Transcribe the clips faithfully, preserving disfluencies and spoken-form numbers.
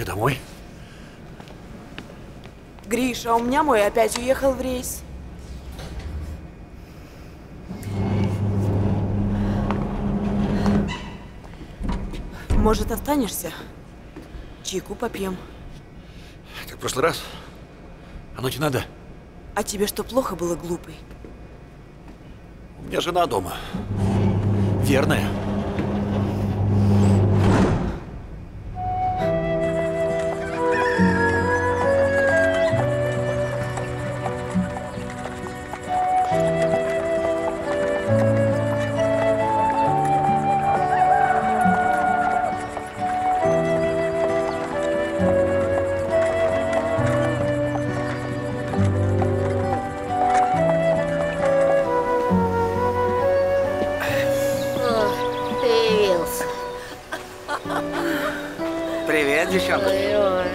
Где домой? Гриша, у меня мой опять уехал в рейс. Может, останешься? Чайку попьем. Как в прошлый раз? Оно тебе надо? А тебе что, плохо было, глупый? У меня жена дома. Верная. Привет, девчонка. Ой,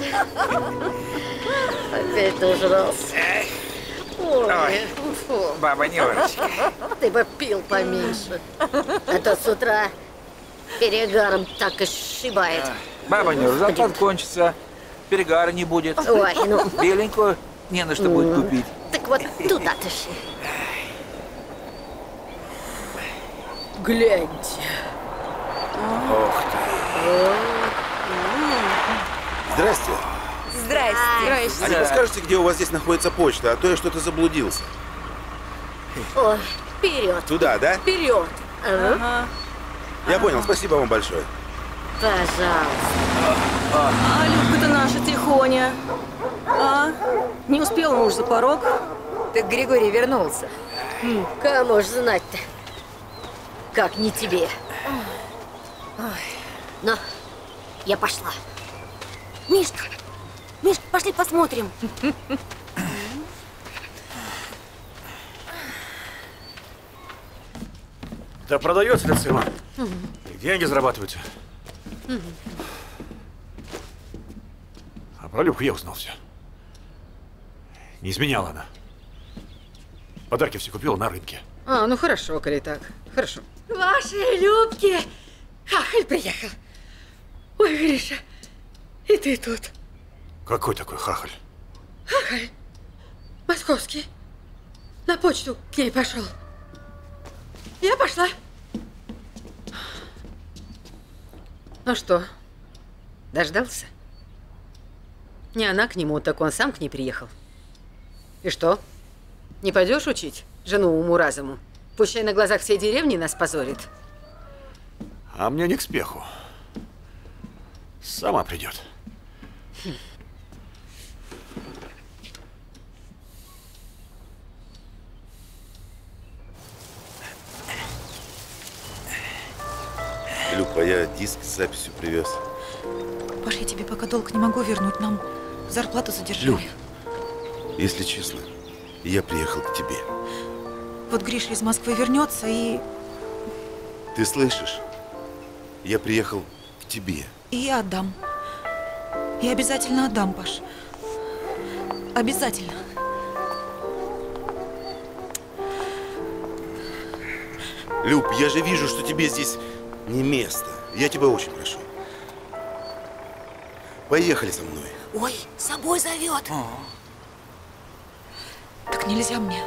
опять дожрался. Ой, фу. Баба Нюрочка. Ты бы пил поменьше. А то с утра перегаром так и сшибает. Баба Нюр, зарплата кончится, перегара не будет. Ой, ну. Беленькую не на что будет купить. Так вот туда ты шли. Гляньте. Ох ты. Здрасте. Здрасте. А не подскажете, где у вас здесь находится почта? А то я что-то заблудился. Ой, вперед. Туда, да? Вперед. Ага. Я понял, спасибо вам большое. Пожалуйста. А Любка-то наша тихоня. А? Не успел муж за порог. Так Григорий вернулся. Хм, кому ж знать-то? Как не тебе. Но я пошла. Мишка, Мишка, пошли посмотрим. Да продается этот сыр. Деньги зарабатываются. А про Любку я узнал все. Не изменяла она. Подарки все купила на рынке. А, ну хорошо, коли так. Хорошо. Вашей Любке хахаль приехал. Ой, Гриша, и ты тут. Какой такой хахаль? Хахаль. Московский. На почту к ней пошел. Я пошла. Ну что, дождался? Не она к нему, так он сам к ней приехал. И что? Не пойдешь учить жену уму-разуму? Пущай на глазах всей деревни нас позорит. А мне не к спеху. Сама придет. Хм. Люба, я диск с записью привез. Паш, я тебе пока долг не могу вернуть, нам зарплату задержали. Люб, если честно, я приехал к тебе. Вот Гриша из Москвы вернется и... Ты слышишь? Я приехал к тебе. И я отдам. Я обязательно отдам, Паш. Обязательно. Люб, я же вижу, что тебе здесь не место. Я тебя очень прошу. Поехали со мной. Ой, с собой зовет. Так нельзя мне.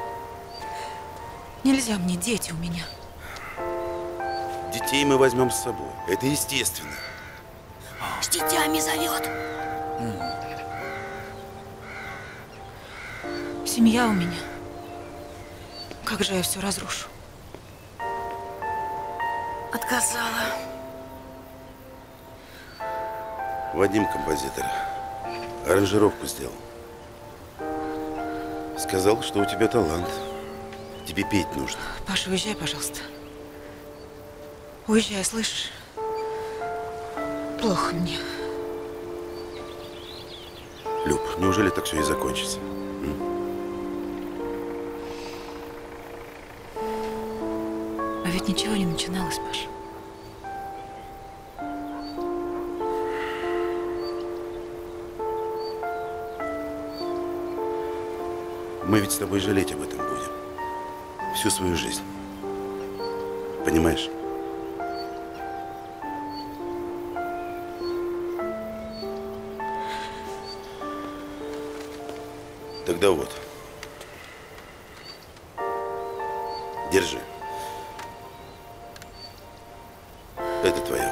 Нельзя мне, дети у меня. Детей мы возьмем с собой. Это естественно. С детьми зовет. Семья у меня. Как же я все разрушу? Отказала. Вадим, композитор, аранжировку сделал. Сказал, что у тебя талант. Тебе петь нужно. Паша, уезжай, пожалуйста. Уезжай, слышишь? Плохо мне. Люб, неужели так все и закончится? М? А ведь ничего не начиналось, Паша. Мы ведь с тобой жалеть об этом будем. Всю свою жизнь. Понимаешь? Тогда вот. Держи. Это твое.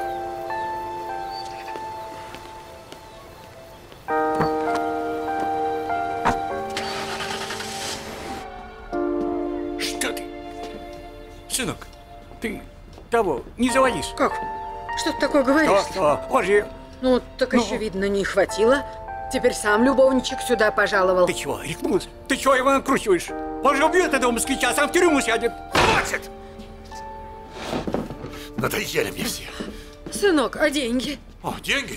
Что ты? Сынок, ты того не заводись. Как? Что ты такое говоришь? Что, что? Он же... Ну, так Ну. еще, видно, не хватило. Теперь сам любовничек сюда пожаловал. Ты чего, рехнулся? Ты чего его накручиваешь? Он же убьет этого москвича, а сам в тюрьму сядет. Хватит! Надоели мне все. Сынок, а деньги? О, деньги?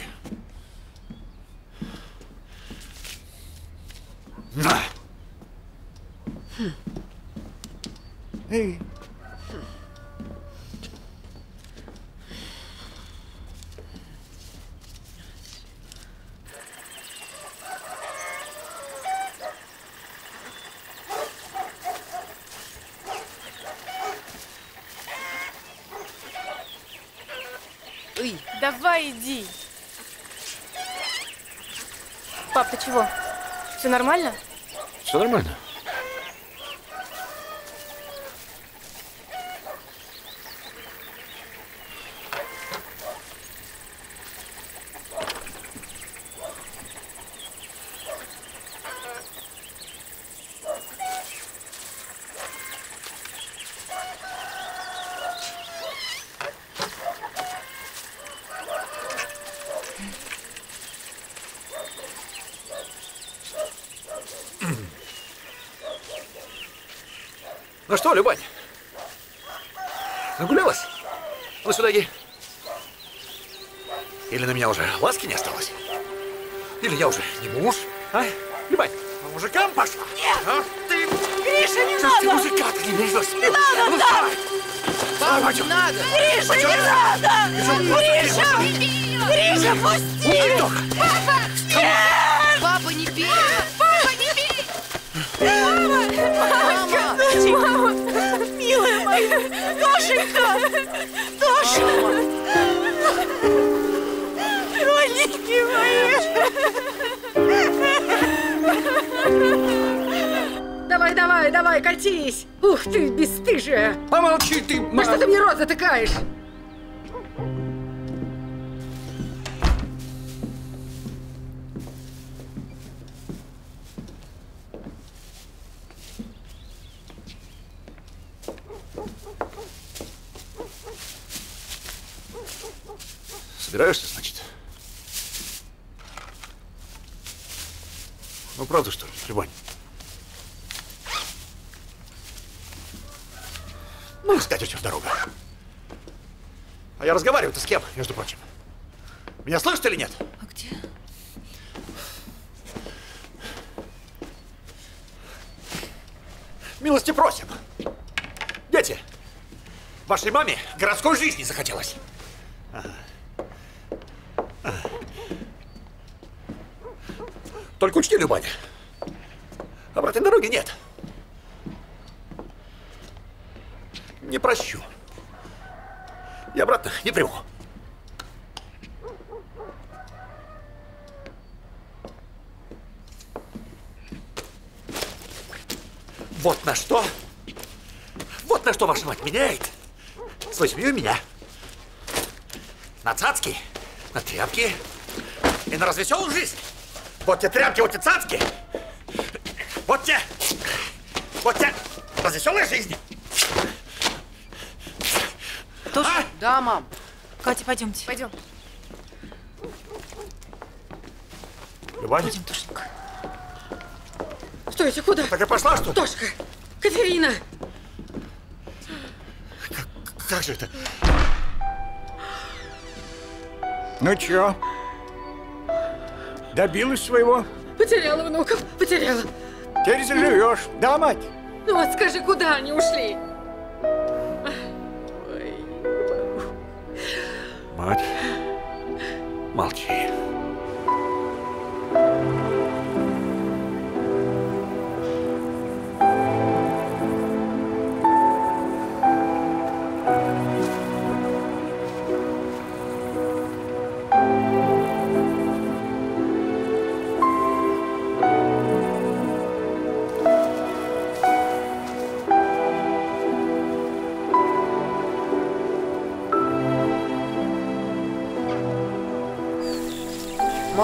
На! Хм. Эй. Ой, давай иди. Пап, ты чего? Все нормально? Все нормально. Ну что, Любань, нагулялась? Ну сюда иди. Или на меня уже ласки не осталось? Или я уже не муж? А? Любань, по мужикам пошла? Нет! А? Ты... Гриша, не Что ж ты надо! мужика-то не найдешь? Не надо, Ну, так! давай! Давай, Не пойдем. надо! Гриша, Пойдем. не надо! Гриша, Гриша! Гриша, пусти! Ой, Тоха. Папа! Нет! Папа, не бей! Папа, не бей! Мама! Мама! Мама! Милая моя! Тошенька! Тоша! Родненькие мои! Давай, давай, давай, катись! Ух ты, бесстыжая! Помолчи ты, Да мама. что ты мне рот затыкаешь? Собираешься, значит? Ну, правда, что ли, Любань? Ну, скатертью в дорогу. А я разговариваю-то с кем, между прочим? Меня слышат или нет? А где? Милости просим. Дети, вашей маме городской жизни захотелось. Ага. Ага. Только учти, Любаня, обратной дороги нет. Не прощу. И обратно не приму. Вот на что, вот на что ваша мать меняет свою семью и меня. На цацки, на тряпки и на развеселую жизнь. Вот те тряпки, вот те цацки. Вот те, вот те развеселая жизнь. Тоша? А? Да, мам. Катя, пойдемте. Пойдем. Любань? Пойдем, Тошенька. Стойте, куда? Так и пошла, что ли? Тошка! Катерина! Как, как же это? Ну чё? Добилась своего? Потеряла внуков, потеряла. Теперь заживешь. Да, мать? Ну вот скажи, куда они ушли? Мать, молчи.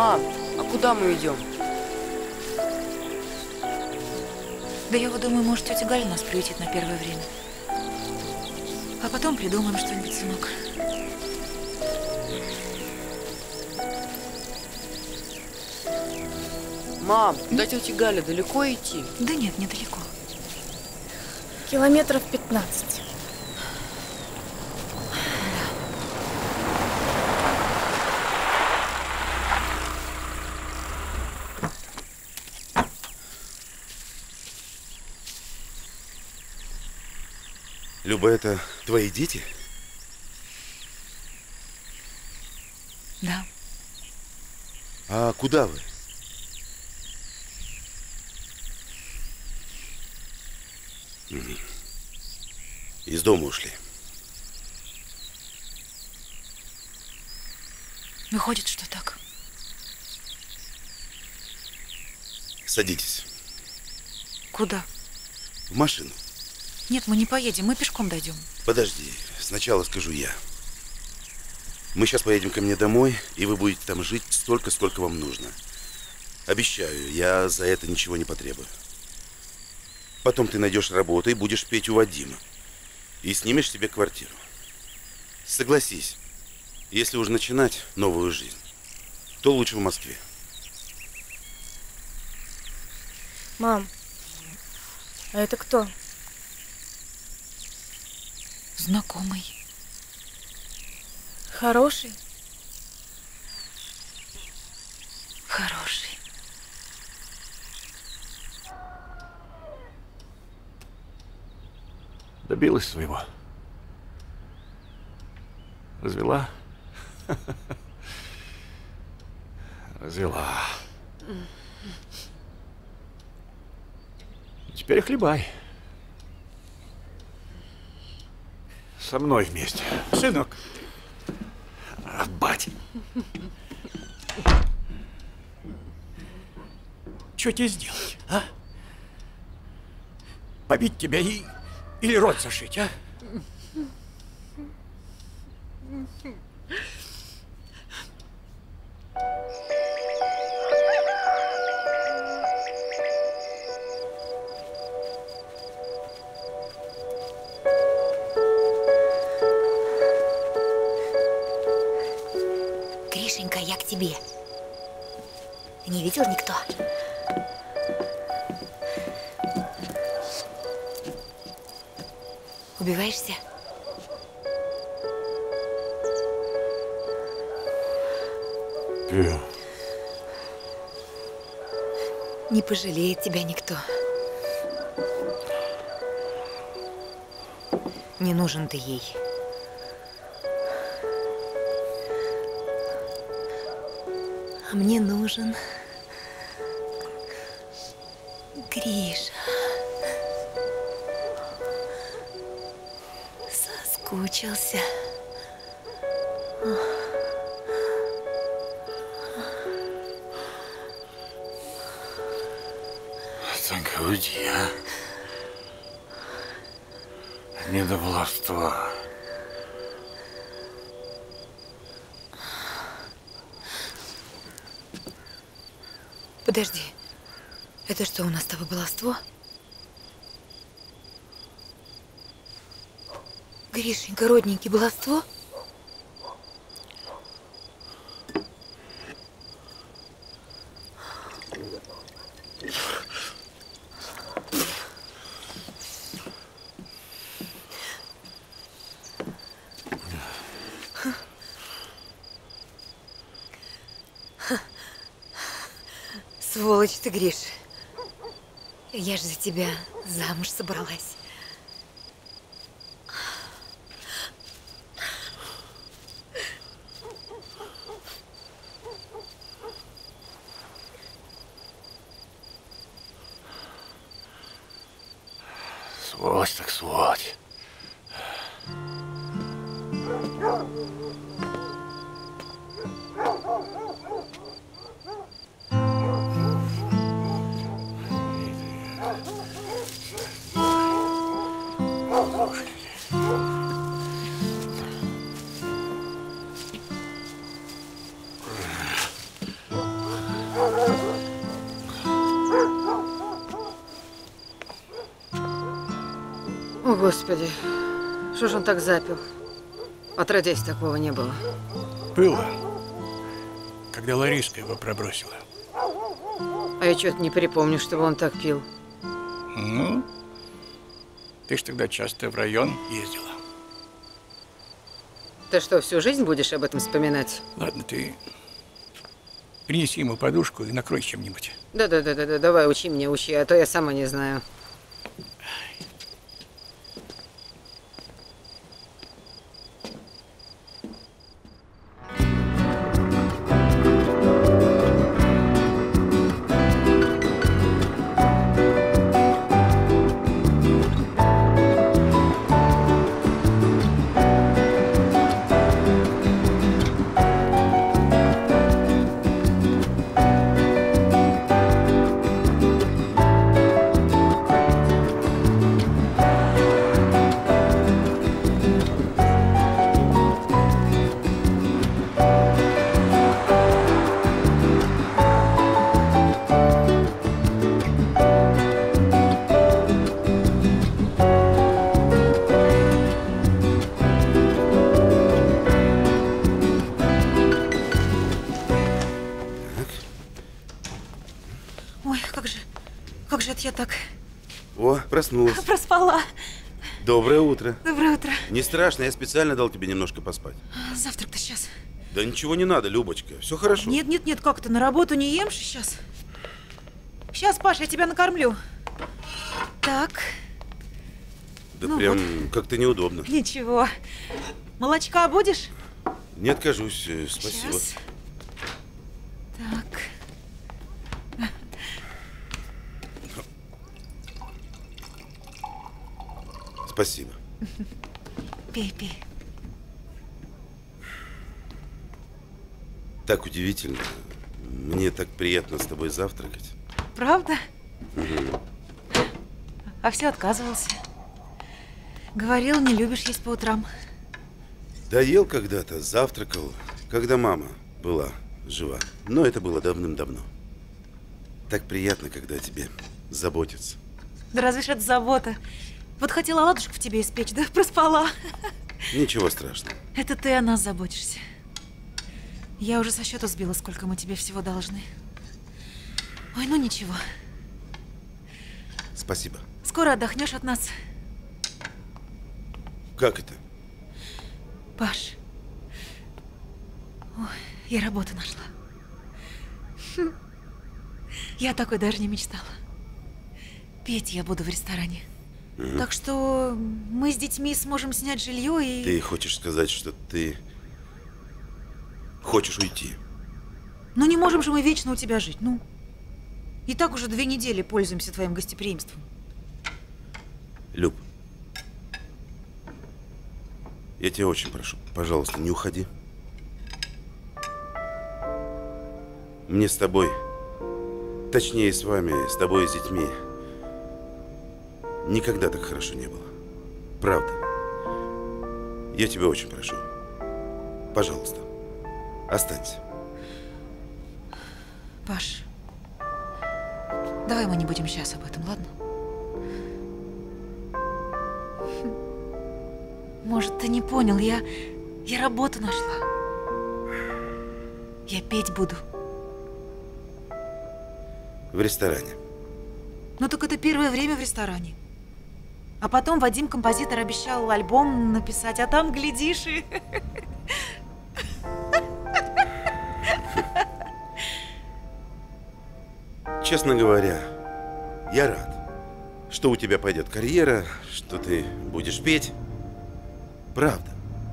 Мам, а куда мы идем? Да я вот думаю, может, тетя Галя нас приютит на первое время. А потом придумаем что-нибудь, сынок. Мам, до тети Гали далеко идти? Да нет, недалеко. Километров пятнадцать. Люба, это твои дети? Да. А куда вы? Мгм. Из дома ушли. Выходит, что так. Садитесь. Куда? В машину. Нет, мы не поедем, мы пешком дойдем. Подожди, сначала скажу я. Мы сейчас поедем ко мне домой, и вы будете там жить столько, сколько вам нужно. Обещаю, я за это ничего не потребую. Потом ты найдешь работу и будешь петь у Вадима. И снимешь себе квартиру. Согласись, если уж начинать новую жизнь, то лучше в Москве. Мам, а это кто? Знакомый. Хороший? Хороший. Добилась своего. Развела. Развела. Теперь хлебай. Со мной вместе. Сынок. А, бать. Что тебе сделать, а? Побить тебя и... или рот зашить, а? Гришенька, я к тебе. Не видел никто? Убиваешься? Ты... Не пожалеет тебя никто. Не нужен ты ей. А мне нужен Гриша. Соскучился. Танька, уйди, а? Не до баловства. Подожди. Это что, у нас с тобой баловство? Гришенька, родненький, баловство? Сволочь ты, Гриш. Я же за тебя замуж собралась. Сволочь так сволочь. О, Господи. Что ж он так запил? Отродясь, такого не было. Было, когда Лариска его пробросила. А я что-то не припомню, чтобы он так пил. Ну, ты ж тогда часто в район ездила. Ты что, всю жизнь будешь об этом вспоминать? Ладно, ты принеси ему подушку и накрой чем-нибудь. Да-да-да-да, давай учи меня, учи, а то я сама не знаю. Я так... О, проснулась. Проспала. Доброе утро. Доброе утро. Не страшно, я специально дал тебе немножко поспать. Завтрак-то сейчас. Да ничего не надо, Любочка, все хорошо. Нет, нет, нет, как ты на работу не ем сейчас? Сейчас, Паш, я тебя накормлю. Так. Да ну прям вот. как-то неудобно. Ничего. Молочка будешь? Не откажусь, спасибо. Сейчас. Так. Спасибо. Пей, пей. Так удивительно. Мне так приятно с тобой завтракать. Правда? Угу. А все отказывался. Говорил, не любишь есть по утрам. Да ел когда-то, завтракал, когда мама была жива. Но это было давным-давно. Так приятно, когда о тебе заботятся. Да разве ж это забота? Вот хотела ладушку в тебе испечь, да проспала. Ничего страшного. Это ты о нас заботишься. Я уже со счета сбила, сколько мы тебе всего должны. Ой, ну ничего. Спасибо. Скоро отдохнешь от нас. Как это? Паш. Ой, я работу нашла. Хм. Я такой даже не мечтала. Петь я буду в ресторане. Угу. Так что мы с детьми сможем снять жилье и... Ты хочешь сказать, что ты хочешь уйти? Ну не можем же мы вечно у тебя жить, ну. И так уже две недели пользуемся твоим гостеприимством. Люб, я тебя очень прошу, пожалуйста, не уходи. Мне с тобой, точнее с вами, с тобой и с детьми, никогда так хорошо не было. Правда. Я тебя очень прошу. Пожалуйста, останься. Паш, давай мы не будем сейчас об этом, ладно? Может, ты не понял, я... я работу нашла. Я петь буду. В ресторане. Ну так это первое время в ресторане. А потом Вадим, композитор, обещал альбом написать, а там, глядишь, и... Честно говоря, я рад, что у тебя пойдет карьера, что ты будешь петь. Правда.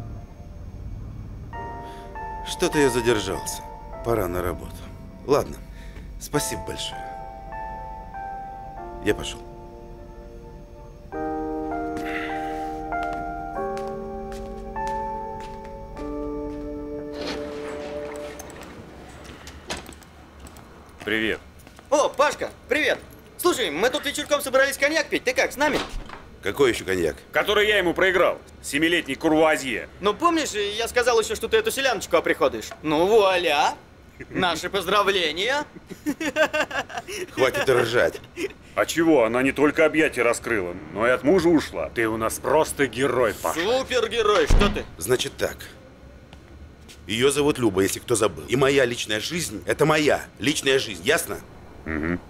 Что-то я задержался. Пора на работу. Ладно, спасибо большое. Я пошел. Привет. О, Пашка, привет. Слушай, мы тут вечерком собрались коньяк пить. Ты как, с нами? Какой еще коньяк? Который я ему проиграл. Семилетний Курвуазье. Ну, помнишь, я сказал еще, что ты эту селяночку оприходуешь? Ну, вуаля. Наши поздравления. Хватит ржать. А чего? Она не только объятия раскрыла, но и от мужа ушла. Ты у нас просто герой, Паша. Супергерой, что ты? Значит так. Ее зовут Люба, если кто забыл. И моя личная жизнь – это моя личная жизнь, ясно? Угу.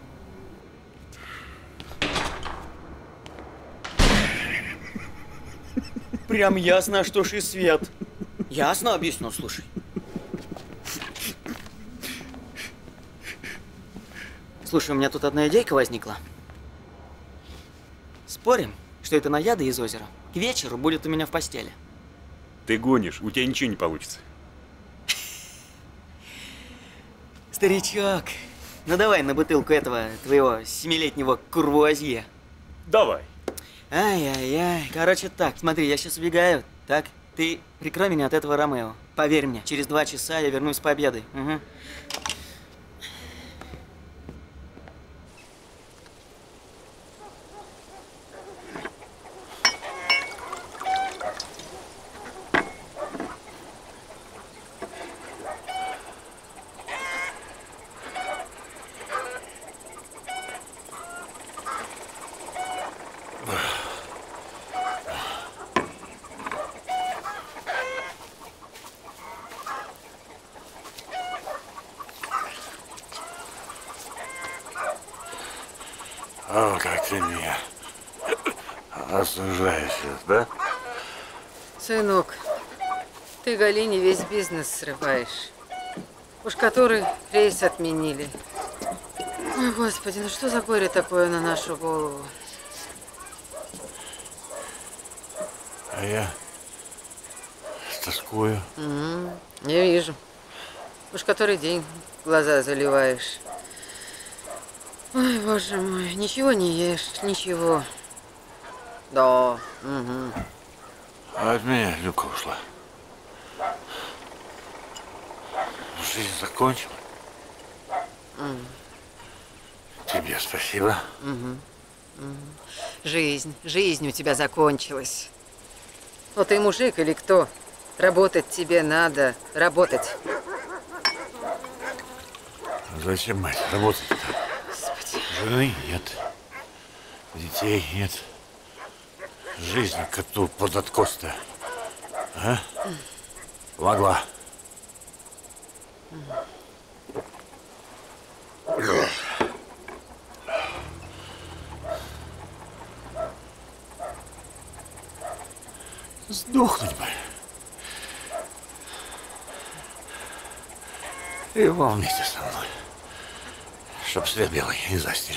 Прям ясно, что ж и свет. Ясно объясню, слушай. Слушай, у меня тут одна идейка возникла. Спорим, что это наяда из озера к вечеру будет у меня в постели. Ты гонишь, у тебя ничего не получится. Старичок, ну давай на бутылку этого твоего семилетнего курвуазье. Давай. Ай-яй-яй. Короче так, смотри, я сейчас убегаю. Так, ты прикрой меня от этого Ромео. Поверь мне, через два часа я вернусь с победой. Угу. О, как ты меня осуждаешь, да? Сынок, ты Галине весь бизнес срываешь. Уж который рейс отменили. Ой, Господи, ну что за горе такое на нашу голову? А я тоскую. Угу, я вижу. Уж который день глаза заливаешь. Ой, боже мой, ничего не ешь, ничего. Да, угу. А от меня Люка ушла. Жизнь закончена. Угу. Тебе спасибо. Угу. Угу. Жизнь, жизнь у тебя закончилась. Ну ты мужик или кто? Работать тебе надо, работать. Зачем, мать, работать-то? Жены нет, детей нет. Жизнь коту под откос-то. А? Могла. Сдохнуть бы. И вам вместе со мной. Чтоб свет белый не застили.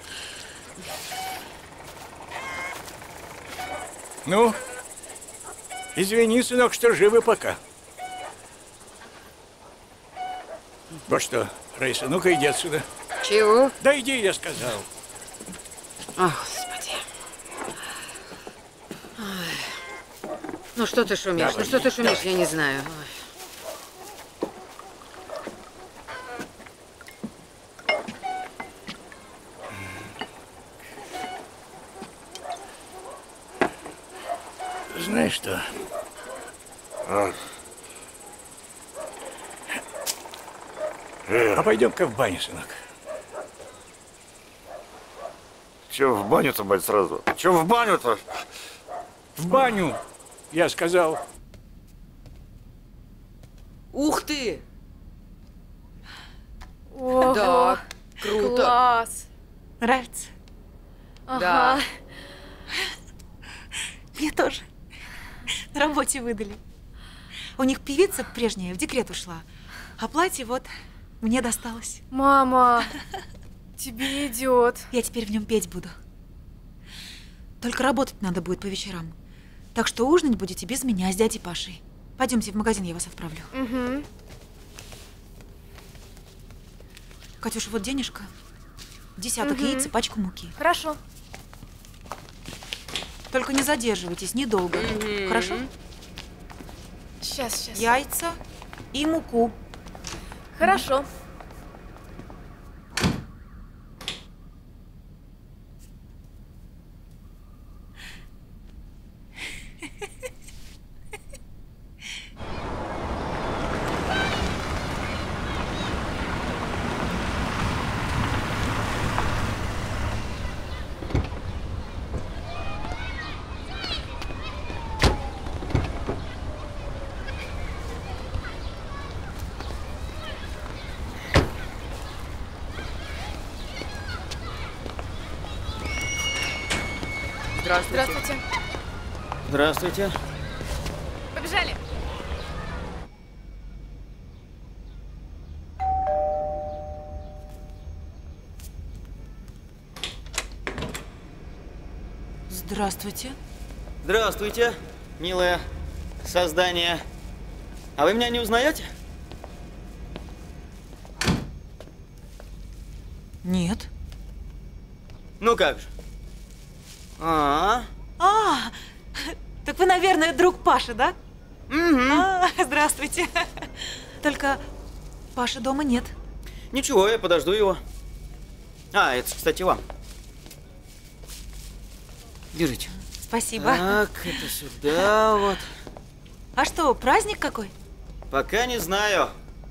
Ну, извини, сынок, что живы пока. Вот что, Раиса, ну-ка иди отсюда. Чего? Да иди, я сказал. О, Господи. Ой. Ну что ты шумишь? Давай, ну что ты шумишь, давай. я не знаю. Ой. Знаешь что? А, а пойдем-ка в баню, сынок. Че в баню-то, мать, сразу? Че в баню-то? В баню, я сказал. Ух ты! Ого, Да, круто. Класс. Нравится? Ага. Да. Мне тоже. На работе выдали. У них певица прежняя в декрет ушла, а платье вот мне досталось. Мама, тебе идет. Я теперь в нем петь буду. Только работать надо будет по вечерам. Так что ужинать будете без меня, с дядей Пашей. Пойдемте в магазин, я вас отправлю. Угу. Катюша, вот денежка. Десяток Угу. яиц и пачку муки. Хорошо. Только не задерживайтесь недолго. Угу. Хорошо? Сейчас, сейчас. Яйца и муку. Хорошо. Здравствуйте. Здравствуйте. Здравствуйте. Побежали. Здравствуйте. Здравствуйте, милое создание. А вы меня не узнаете? Нет. Ну как же? А, А, так вы, наверное, друг Паши, да? Угу. А, здравствуйте. Только Паши дома нет. Ничего, я подожду его. А, это, кстати, вам. Держите. Спасибо. Так, это сюда вот. А что, праздник какой? Пока не знаю.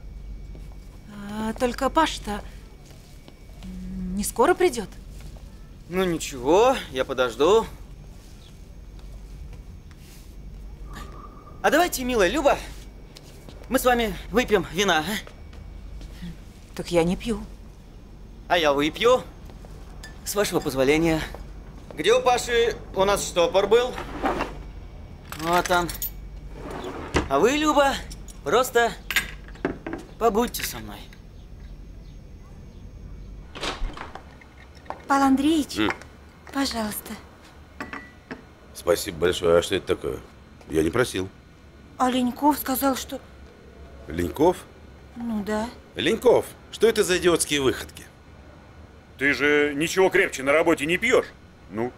А, только Паша-то не скоро придет. Ну ничего, я подожду. А давайте, милая Люба, мы с вами выпьем вина. а? Так я не пью. А я выпью. С вашего позволения. Где у Паши у нас штопор был? Вот он. А вы, Люба, просто побудьте со мной. Павел Андреевич, М. пожалуйста. Спасибо большое. А что это такое? Я не просил. А Леньков сказал, что... Леньков? Ну да. Леньков, что это за идиотские выходки? Ты же ничего крепче на работе не пьешь. Ну?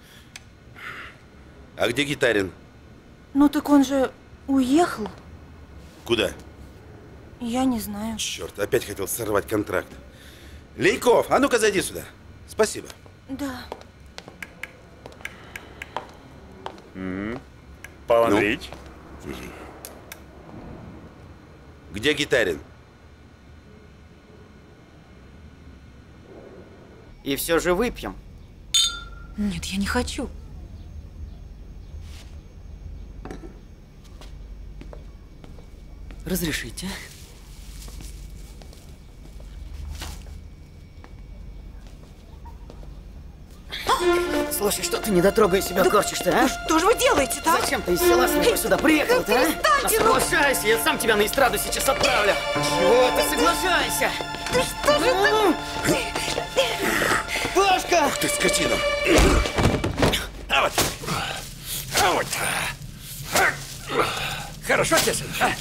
А где Гитарин? Ну так он же уехал. Куда? Я не знаю. Черт, опять хотел сорвать контракт. Леньков, а ну-ка зайди сюда. Спасибо. Да. Угу. Павел Ну? Андреевич? Где Гитарин? И все же выпьем. Нет, я не хочу. Разрешите? Слушай, что ты недотрогая себя корчишь-то, а? Что же вы делаете-то? Зачем ты из села своего сюда приехал-то, а? перестаньте, А ну! соглашайся, я сам тебя на эстраду сейчас отправлю. Чего ты соглашайся? Да что же это? Пашка! Ух ты, скотина! А вот. А вот. Хорошо тебе, сын, а?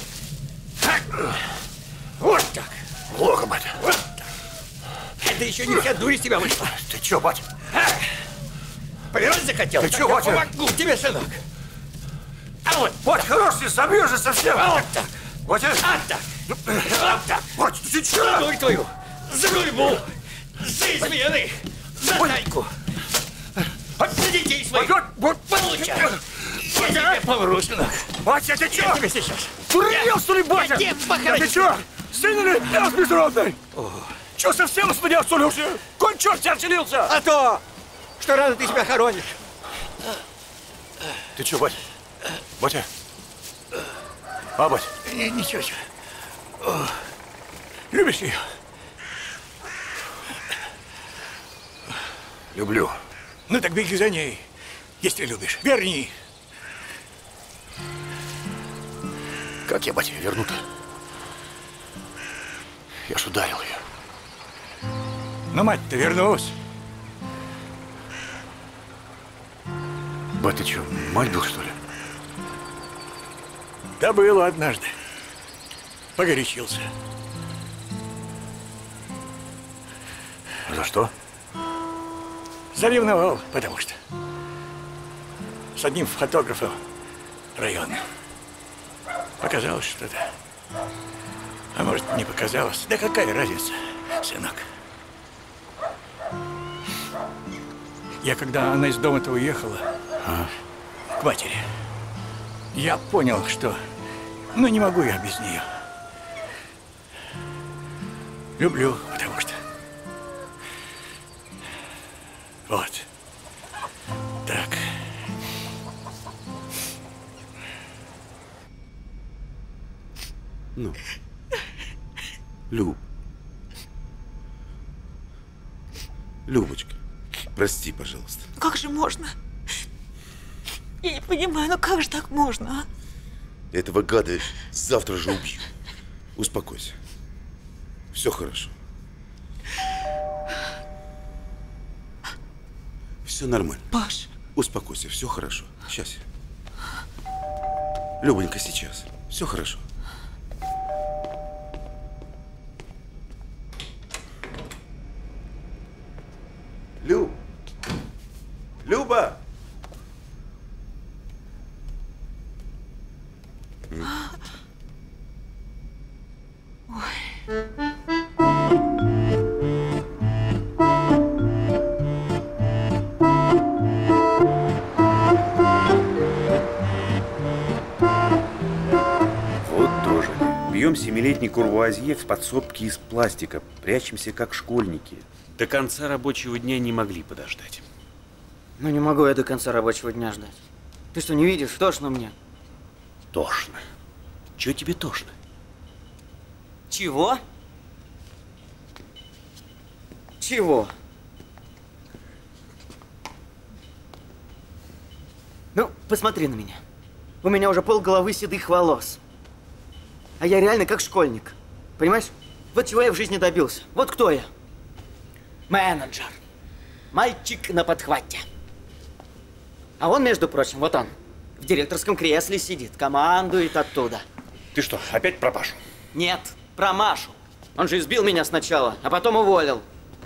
Вот так. Плохо, батя. Вот так. Это еще не вся дурь из тебя вышла. Ты че, батя? А? Повернуть захотел? Ты Так чё, я батя? помогу тебе, сынок. А вот. Вот, хорош, ты собьешь же совсем. А вот так. Батя. А так. Вот так. Батя, ты че? За дурь твою. За гульбу. За измены. За тайку. За детей своих. Вот, Получай. Я тебе помру, сынок. Батя, ты Я че? тебе сейчас. Турел, что ли, батя? Я тебе похороню. Ты че? Сын или пес безродный? Че, совсем османел, что ли, уже? Конь черт тебя отселился? А то, что рано ты себя хоронишь. Ты че, батя? Батя? А, батя? Н- Ничего себе. О, любишь ее? Люблю. Ну так беги за ней, если любишь. Верни. Как я, батя, верну-то? Я ж ударил ее. Но мать-то вернулась. Бать, ты че, мать был, что ли? Да было однажды. Погорячился. За что? Заревновал, потому что с одним фотографом района показалось что-то. А может, не показалось. Да какая разница, сынок? Я, когда она из дома-то уехала, А? к матери, я понял, что ну не могу я без нее. Люблю, потому что. Вот. Так. Ну. Люб. Любочка, прости, пожалуйста. Как же можно? Я не понимаю, ну как же так можно, а? Этого гада завтра же убью. Успокойся. Все хорошо. Все нормально. Паш. Успокойся, все хорошо. Сейчас. Любонька, сейчас. Все хорошо. Люб. Люба. Бьем семилетний курвуазье в подсобке из пластика, прячемся как школьники. До конца рабочего дня не могли подождать. Ну не могу я до конца рабочего дня ждать. Ты что, не видишь? Тошно мне. Тошно. Чего тебе тошно? Чего? Чего? Ну, посмотри на меня. У меня уже полголовы седых волос. А я реально как школьник. Понимаешь? Вот чего я в жизни добился. Вот кто я. Менеджер. Мальчик на подхвате. А он, между прочим, вот он, в директорском кресле сидит, командует оттуда. Ты что, опять про Пашу? Нет, про Машу. Он же избил меня сначала, а потом уволил.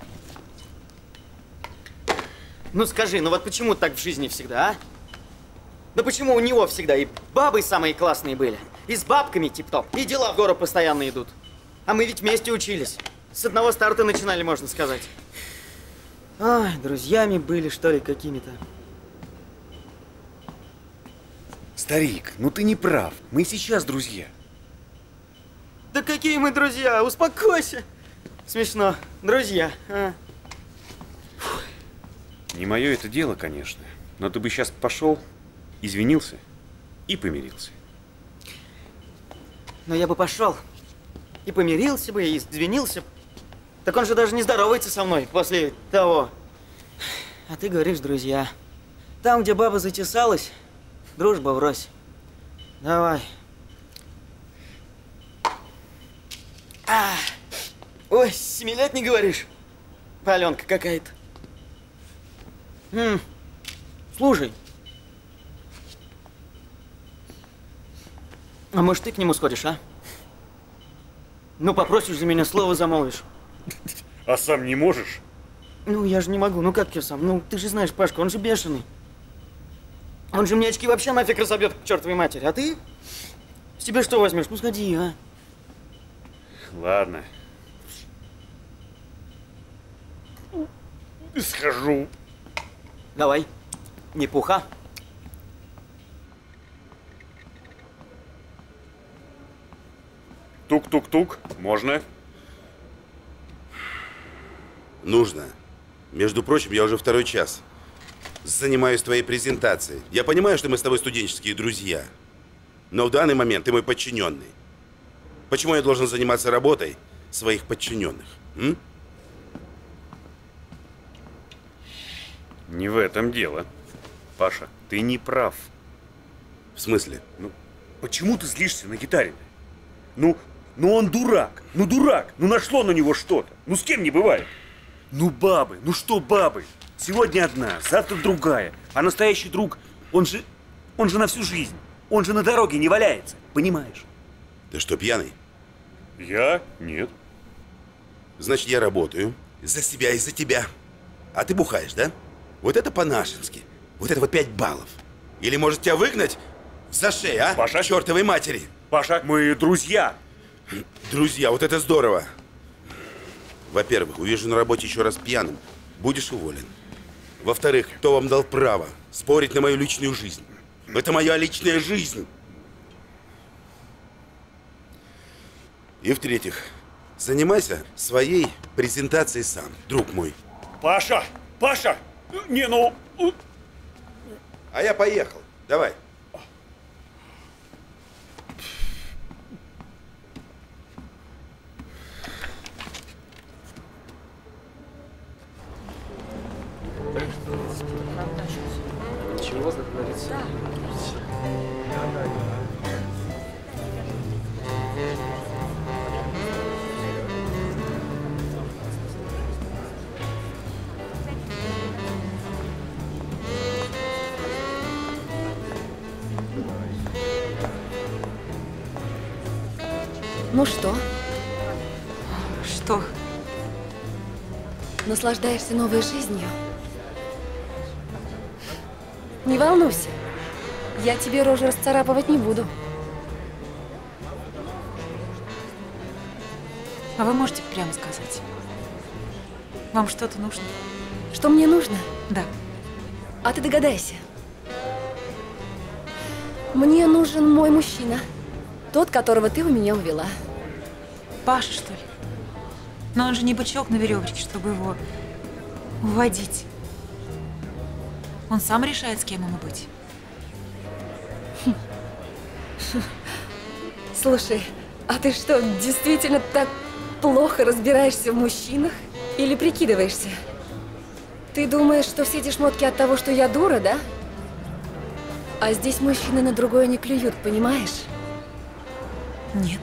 Ну скажи, ну вот почему так в жизни всегда, а? Ну почему у него всегда и бабы самые классные были, и с бабками тип-топ, и дела в гору постоянно идут. А мы ведь вместе учились. С одного старта начинали, можно сказать. Ой, друзьями были, что ли, какими-то. Старик, ну ты не прав. Мы сейчас друзья. Да какие мы друзья? Успокойся. Смешно. Друзья. А? Не мое это дело, конечно. Но ты бы сейчас пошел, извинился и помирился. Но я бы пошел. И помирился бы, и извинился. Так он же даже не здоровается со мной после того. А ты говоришь, друзья. Там, где баба затесалась, дружба врозь. Давай. А, ой, семилетний говоришь? Паленка какая-то. М, слушай. А может, ты к нему сходишь, а? Ну, попросишь за меня, слово замолвишь. А сам не можешь? Ну, я же не могу. Ну, как я сам? Ну, ты же знаешь, Пашка, он же бешеный. Он же мне очки вообще нафиг разобьет к чертовой матери. А ты? С тебя что возьмешь? Ну, сходи, а? Ладно. Схожу. Давай. Не пуха. Тук-тук-тук. Можно? Нужно. Между прочим, я уже второй час занимаюсь твоей презентацией. Я понимаю, что мы с тобой студенческие друзья. Но в данный момент ты мой подчиненный. Почему я должен заниматься работой своих подчиненных? М? Не в этом дело. Паша, ты не прав. В смысле? Ну, почему ты злишься на гитаре? Ну, ну он дурак. Ну дурак. Ну нашло на него что-то. Ну с кем не бывает. Ну бабы. Ну что бабы? Сегодня одна, завтра другая. А настоящий друг, он же, он же на всю жизнь. Он же на дороге не валяется. Понимаешь? Ты что, пьяный? Я? Нет. Значит, я работаю за себя и за тебя. А ты бухаешь, да? Вот это по-нашенски. Вот это вот пять баллов. Или может тебя выгнать за шею, а? Паша? Чертовой матери. Паша, мы друзья. Друзья, вот это здорово. Во-первых, увижу на работе еще раз пьяным. Будешь уволен. Во-вторых, кто вам дал право спорить на мою личную жизнь? Это моя личная жизнь. И в-третьих, занимайся своей презентацией сам, друг мой. Паша! Паша! Не, ну... А я поехал. Давай. Ничего, как говорится. Ну что? Что? Наслаждаешься новой жизнью? Не волнуйся. Я тебе рожу расцарапывать не буду. А вы можете прямо сказать? Вам что-то нужно? Что мне нужно? Да. А ты догадайся. Мне нужен мой мужчина. Тот, которого ты у меня увела. Паша, что ли? Но он же не бычок на веревочке, чтобы его уводить. Он сам решает, с кем ему быть. Слушай, а ты что, действительно так плохо разбираешься в мужчинах? Или прикидываешься? Ты думаешь, что все эти шмотки от того, что я дура, да? А здесь мужчины на другое не клюют, понимаешь? Нет.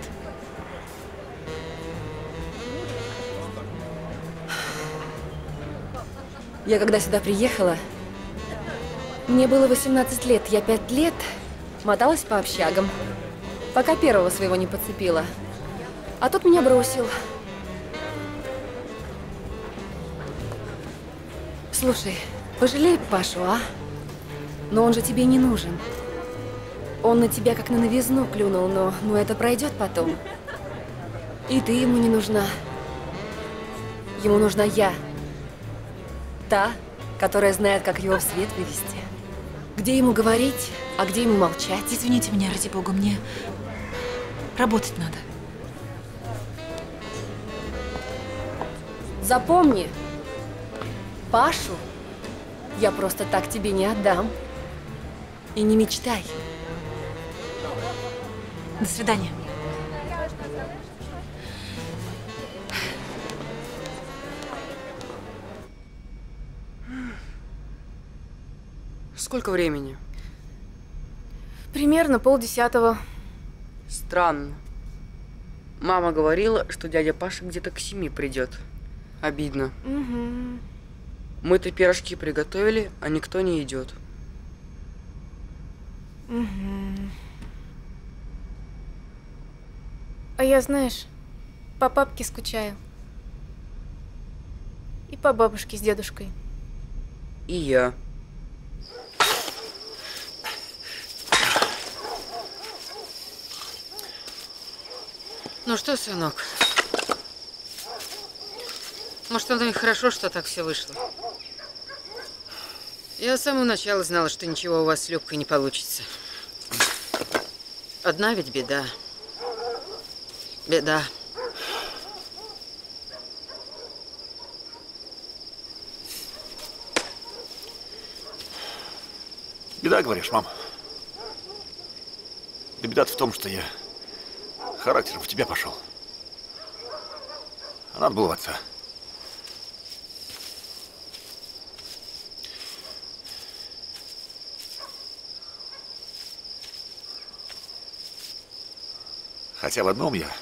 Я когда сюда приехала, мне было восемнадцать лет. Я пять лет моталась по общагам, пока первого своего не подцепила. А тот меня бросил. Слушай, пожалей Пашу, а? Но он же тебе не нужен. Он на тебя как на новизну клюнул, но, но это пройдет потом. И ты ему не нужна. Ему нужна я. Та, которая знает, как его в свет вывести. Где ему говорить, а где ему молчать. Извините меня, ради бога, мне работать надо. Запомни, Пашу я просто так тебе не отдам. И не мечтай. До свидания. Сколько времени? Примерно полдесятого. Странно. Мама говорила, что дядя Паша где-то к семи придет. Обидно. Угу. Мы-то пирожки приготовили, а никто не идет. Угу. А я, знаешь, по папке скучаю. И по бабушке с дедушкой. И я. Ну что, сынок? Может, оно и хорошо, что так все вышло. Я с самого начала знала, что ничего у вас с Любкой не получится. Одна ведь беда. Беда. Беда, говоришь, мам? Да беда-то в том, что я характером в тебя пошел. А надо было в отца. Хотя в одном я...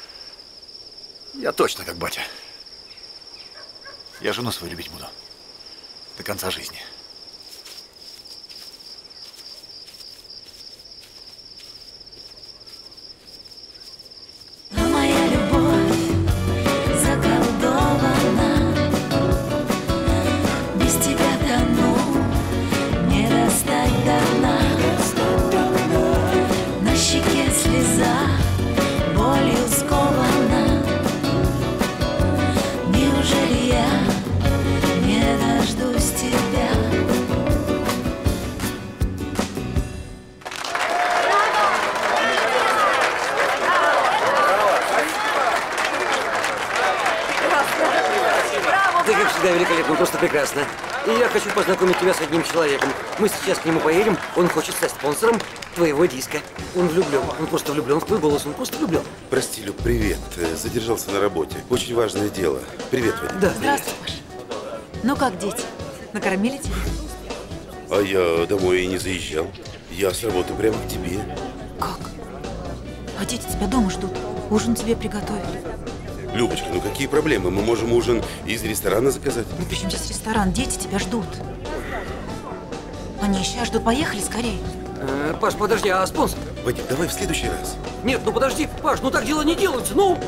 Я точно как батя. Я жену свою любить буду. До конца жизни. Моя любовь заколдована. Без тебя тону, не достать до дна. На щеке слеза, болью скована. Неужели я не дождусь тебя? Ты, как всегда, великолепно, просто прекрасно. И я хочу познакомить тебя с одним человеком. Мы сейчас к нему поедем, он хочет стать спонсором твоего диска. Он влюблен, он просто влюблен в твой голос, он просто влюблен. Прости, Люб, привет. Задержался на работе. Очень важное дело. Привет, Вадим. Да. Здравствуй, Паша. Ну как, дети? Накормили тебя? А я домой и не заезжал. Я с работы прямо к тебе. Как? А дети тебя дома ждут. Ужин тебе приготовили. Любочка, ну какие проблемы? Мы можем ужин из ресторана заказать. Ну при чем здесь ресторан? Дети тебя ждут. Они сейчас ждут. Поехали скорее. Э, Паш, подожди, а спонсор? Вадим, давай в следующий раз. Нет, ну подожди, Паш, ну так дело не делается, ну!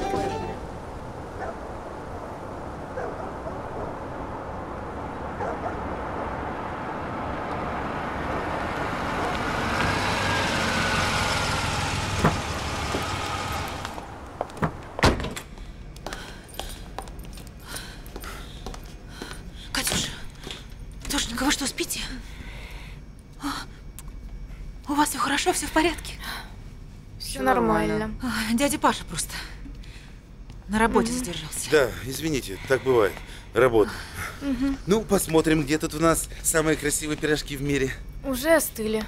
Катюша, Тошенька, вы что, спите? А, у вас все хорошо, все в порядке? Все нормально. А, дядя Паша просто на работе mm-hmm. задержался. Да, извините, так бывает. Работа. Угу. Ну, посмотрим, где тут у нас самые красивые пирожки в мире. Уже остыли.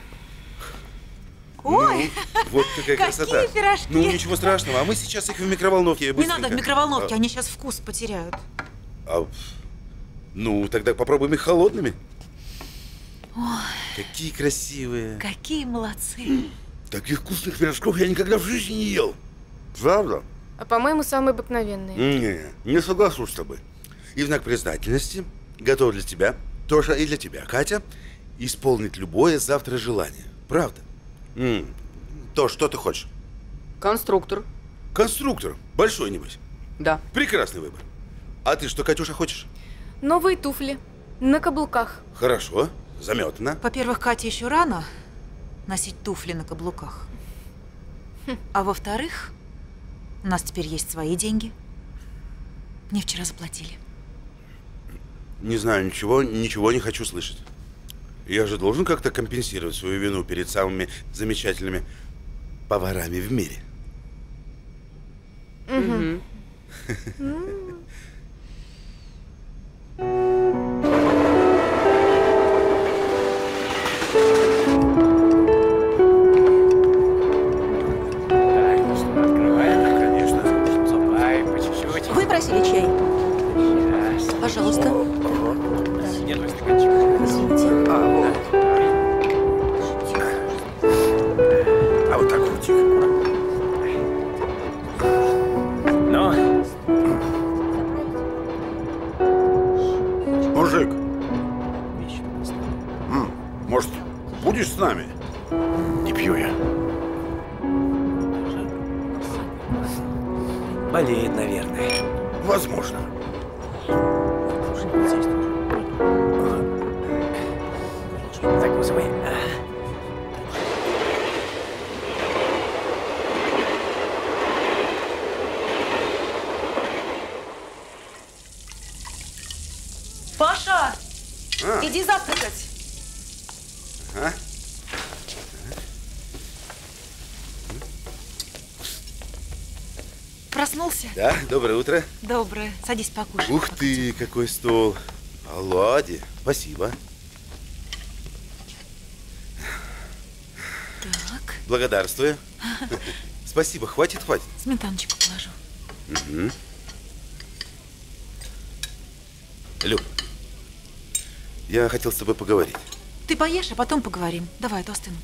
Ой, ну, вот какая красота. Пирожки. Ну, ничего страшного, а мы сейчас их в микроволновке быстренько. Не надо в микроволновке, а, они сейчас вкус потеряют. А, ну, тогда попробуем их холодными. Ой, какие красивые. Какие молодцы. Таких вкусных пирожков я никогда в жизни не ел. Правда? А по-моему, самые обыкновенные. Не, не соглашусь с тобой. И в знак признательности готов для тебя, Тоша, и для тебя, Катя, исполнить любое завтра желание. Правда? М-м. То, что ты хочешь? Конструктор. Конструктор? Большой, небось? Да. Прекрасный выбор. А ты что, Катюша, хочешь? Новые туфли. На каблуках. Хорошо. Заметано. Во-первых, Кате еще рано носить туфли на каблуках. Хм. А во-вторых, у нас теперь есть свои деньги. Мне вчера заплатили. Не знаю, ничего, ничего не хочу слышать. Я же должен как-то компенсировать свою вину перед самыми замечательными поварами в мире. Угу. Вы просили чай? Пожалуйста. Нет, стаканчик. Извините. А, вот. А вот так вот. Ну? Мужик. М, может, будешь с нами? Не пью я. Болеет, наверное. Возможно. Закусывай. Паша! А. Иди завтракать. А? Проснулся? Да, доброе утро. Доброе. Садись, покушай. Ух ты, какой стол. Оладьи. Спасибо. Так. Благодарствую. Спасибо, хватит, хватит. Сметаночку положу. Угу. Люб, я хотел с тобой поговорить. Ты поешь, а потом поговорим. Давай, а то остынут.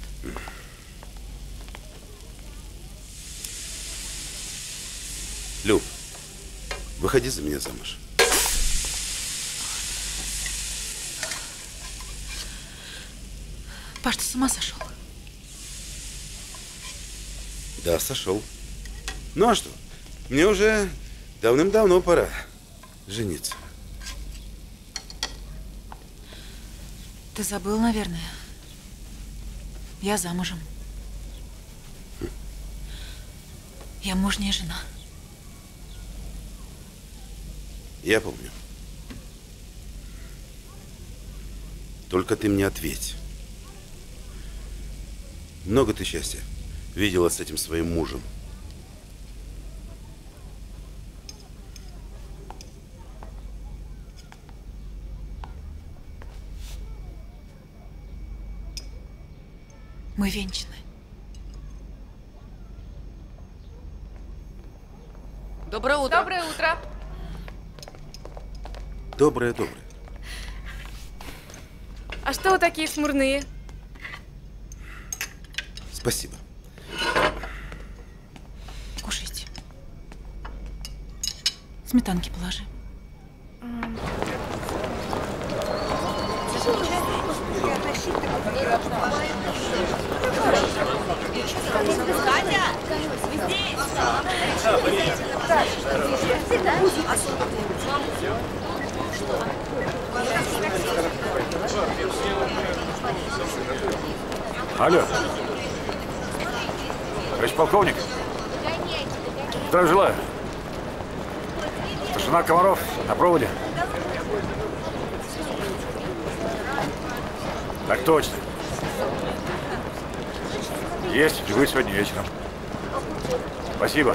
Люб, выходи за меня замуж. Паш, ты с ума сошел? Да, сошел. Ну а что? Мне уже давным-давно пора жениться. Ты забыл, наверное. Я замужем. Я мужняя жена. Я помню. Только ты мне ответь. Много ты счастья видела с этим своим мужем? Мы венчаны. Доброе утро. Доброе утро. Доброе, доброе. А что вы такие смурные? Спасибо. Кушайте. Сметанки положи. Алло. Товарищ полковник. Здравия желаю. Старшина Комаров на проводе. Так точно. Есть, прибыл сегодня вечером. Спасибо.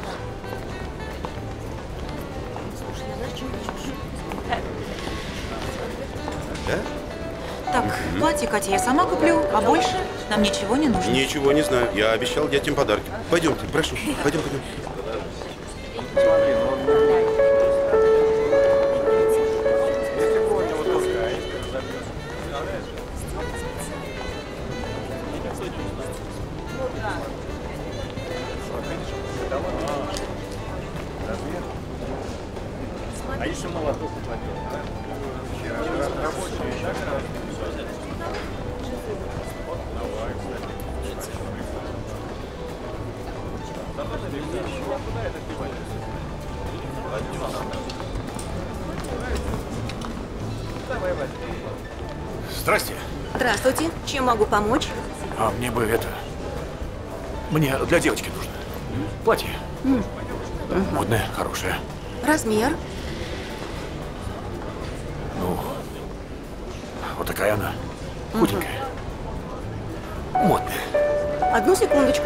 Да? Так, платье, Катя, я сама куплю, а больше нам ничего не нужно. Ничего не знаю. Я обещал детям подарки. Пойдемте, прошу. Пойдем, пойдем. А еще молоток Здрасте. Здравствуйте. Чем могу помочь? А мне бы это... Мне для девочки нужно. Платье. М. Модное, хорошее. Размер? Ну, вот такая она. Худенькая. Модная. Одну секундочку.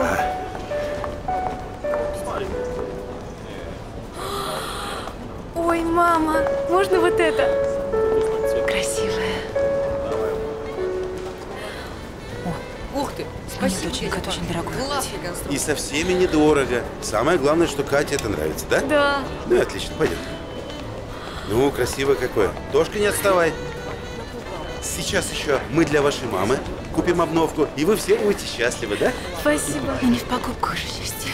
Ой, мама, можно вот это? Красивая. Ух ты, Нет, спасибо. доченька, это очень дорогое Классный платье. конструктор. И со всеми недорого. Самое главное, что Кате это нравится, да? Да. Ну, отлично, пойдем. Ну, красивое какое. Тошка, не отставай. Сейчас еще мы для вашей мамы купим обновку, и вы все будете счастливы, да? Спасибо. Ну не в покупках же счастье.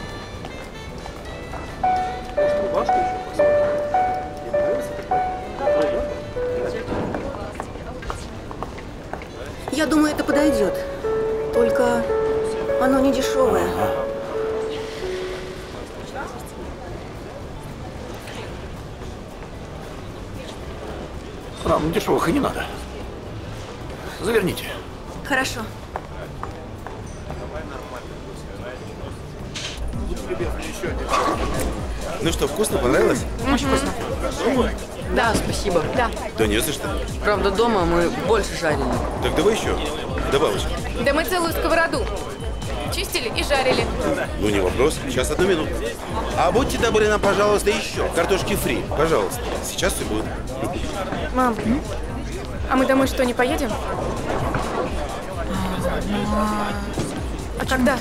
Я думаю, это подойдет. Только оно не дешевое. Нам дешевых и не надо. Заверните. Хорошо. Ну что, вкусно? Понравилось? Очень вкусно. Да, спасибо. Да. Да не за что. Правда, дома мы больше жарили. Так давай еще. Добавочки. Да мы целую сковороду чистили и жарили. Ну, не вопрос. Сейчас, одну минуту. А будьте добры нам, пожалуйста, еще картошки фри. Пожалуйста. Сейчас все будет. Мам, а мы домой что, не поедем? А когда?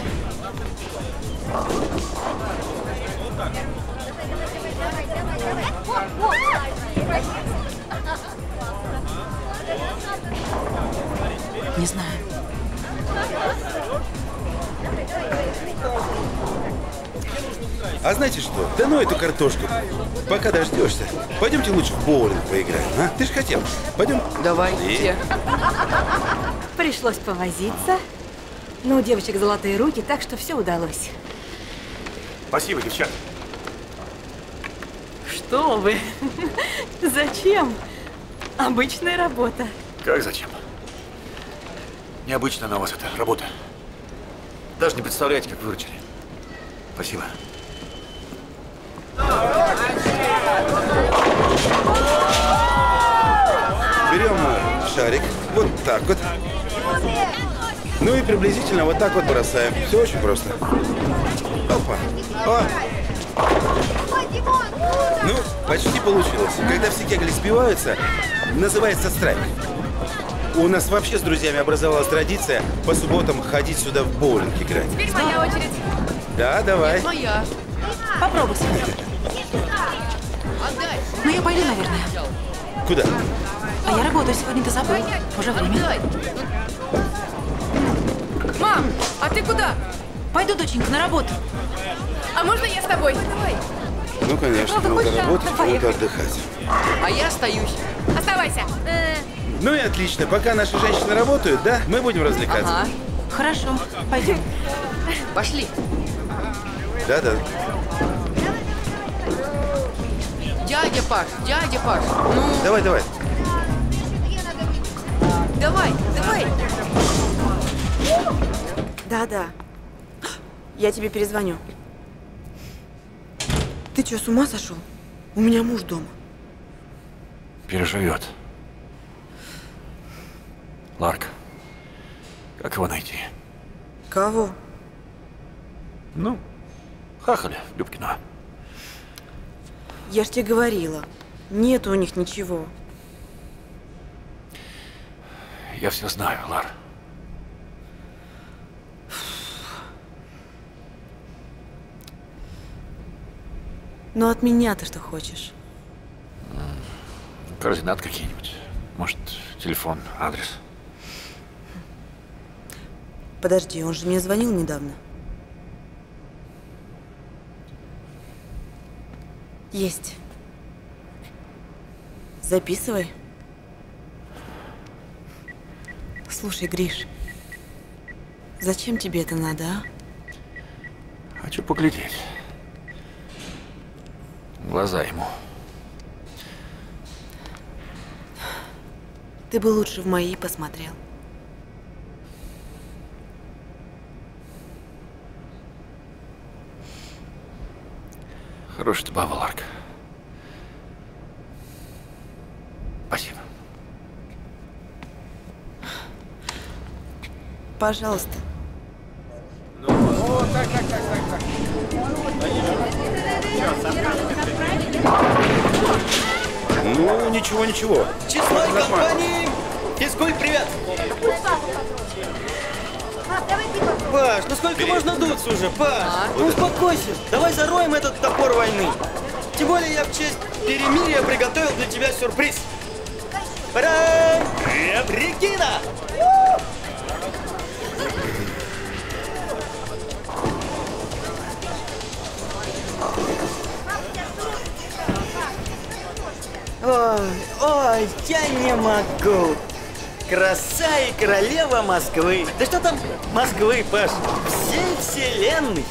Не знаю. А знаете что? Да ну эту картошку. Пока дождешься. Пойдемте лучше в боулинг поиграем, а? Ты же хотел. Пойдем. Давайте. Пришлось повозиться. Но у девочек золотые руки, так что все удалось. Спасибо, девчата. Что вы? Зачем? Обычная работа. Как зачем? Необычная на вас эта работа. Даже не представляете, как выручили. Спасибо. Берем шарик. Вот так вот. Ну и приблизительно вот так вот бросаем. Все очень просто. Опа. О. Ну, почти получилось. Когда все кегли сбиваются, называется страйк. У нас вообще с друзьями образовалась традиция по субботам ходить сюда в боулинг играть. Теперь моя очередь. Да, давай. Нет, моя. Попробуй. Отдай. Ну, я пойду, наверное. Куда? А я работаю сегодня, ты забыл. Уже время. Мам, а ты куда? Пойду, доченька, на работу. А можно я с тобой? Давай. Ну, конечно, Папа, кому-то хочешь, работать, да? кому-то Поехали. отдыхать. А я остаюсь. Оставайся. Э, Ну и отлично. Пока наши женщины работают, да, мы будем развлекаться. Ага. Хорошо, пойдем. Пошли. Да-да. Дядя Паш, дядя Паш. Ну, Давай, давай. давай, давай. Да-да. Я тебе перезвоню. Ты что, с ума сошел? У меня муж дома. Переживет. Ларк, как его найти? Кого? Ну, хахаля Любкина. Я ж тебе говорила. Нет у них ничего. Я все знаю, Лар. Но от меня ты что хочешь? Координат какие-нибудь. Может, телефон, адрес. Подожди, он же мне звонил недавно. Есть. Записывай. Слушай, Гриш, зачем тебе это надо, а? Хочу поглядеть. В глаза ему. Ты бы лучше в мои посмотрел. Хороший ты баба, Ларк. Спасибо. Пожалуйста. О, так, так, так, так, так. Ну, ничего, ничего. Честной Нормально. компании! Физкульт, привет! Паш, ну сколько можно дуться уже, Паш? Ну успокойся, давай зароем этот топор войны. Тем более я в честь перемирия приготовил для тебя сюрприз. Пора! Привет! Регина! Ой, ой, я не могу. Краса и королева Москвы. Да что там Москвы, Паш? Всей вселенной.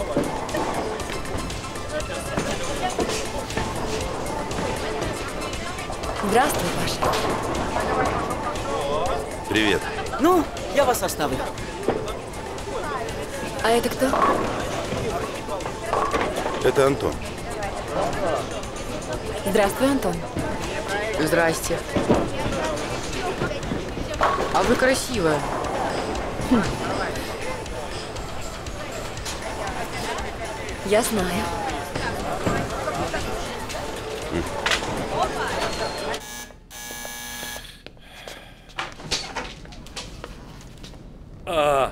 Здравствуй, Паша. Привет. Ну, я вас оставлю. А это кто? Это Антон. Здравствуй, Антон. Здрасте. А вы красивая. Хм. Я знаю. А,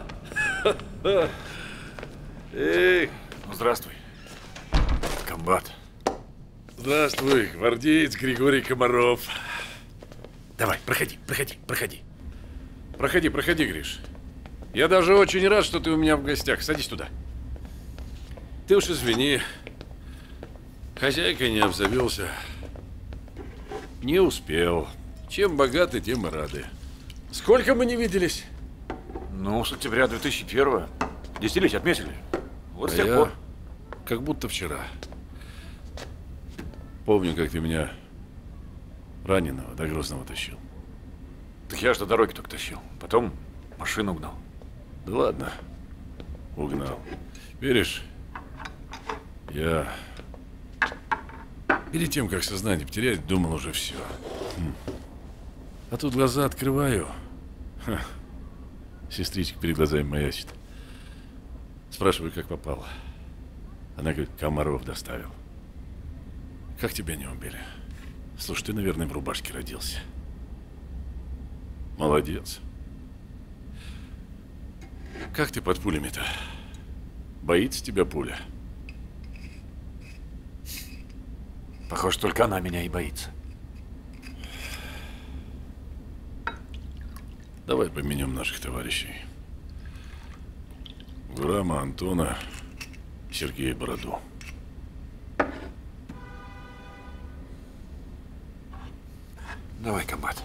эх, здравствуй, комбат. Здравствуй, гвардеец Григорий Комаров. Давай, проходи, проходи, проходи. Проходи, проходи, Гриш. Я даже очень рад, что ты у меня в гостях. Садись туда. Ты уж извини. Хозяйкой не обзавелся. Не успел. Чем богаты, тем и рады. Сколько мы не виделись? Ну, с октября две тысячи первого. Десятилетие отметили. Вот с А тех я пор. как будто вчера. Помню, как ты меня раненого до Грозного тащил. Так я же до дороги только тащил. Потом машину угнал. Да ладно. Угнал. Веришь, я перед тем, как сознание потерять, думал уже все. А тут глаза открываю. Ха. Сестричка перед глазами маячит. Спрашиваю, как попало. Она говорит, Комаров доставил. Как тебя не убили? Слушай, ты, наверное, в рубашке родился. Молодец. Как ты под пулями-то? Боится тебя пуля? Похоже, только она меня и боится. Давай поменяем наших товарищей. Гурама, Антона, Сергея Бороду. Давай, комбат.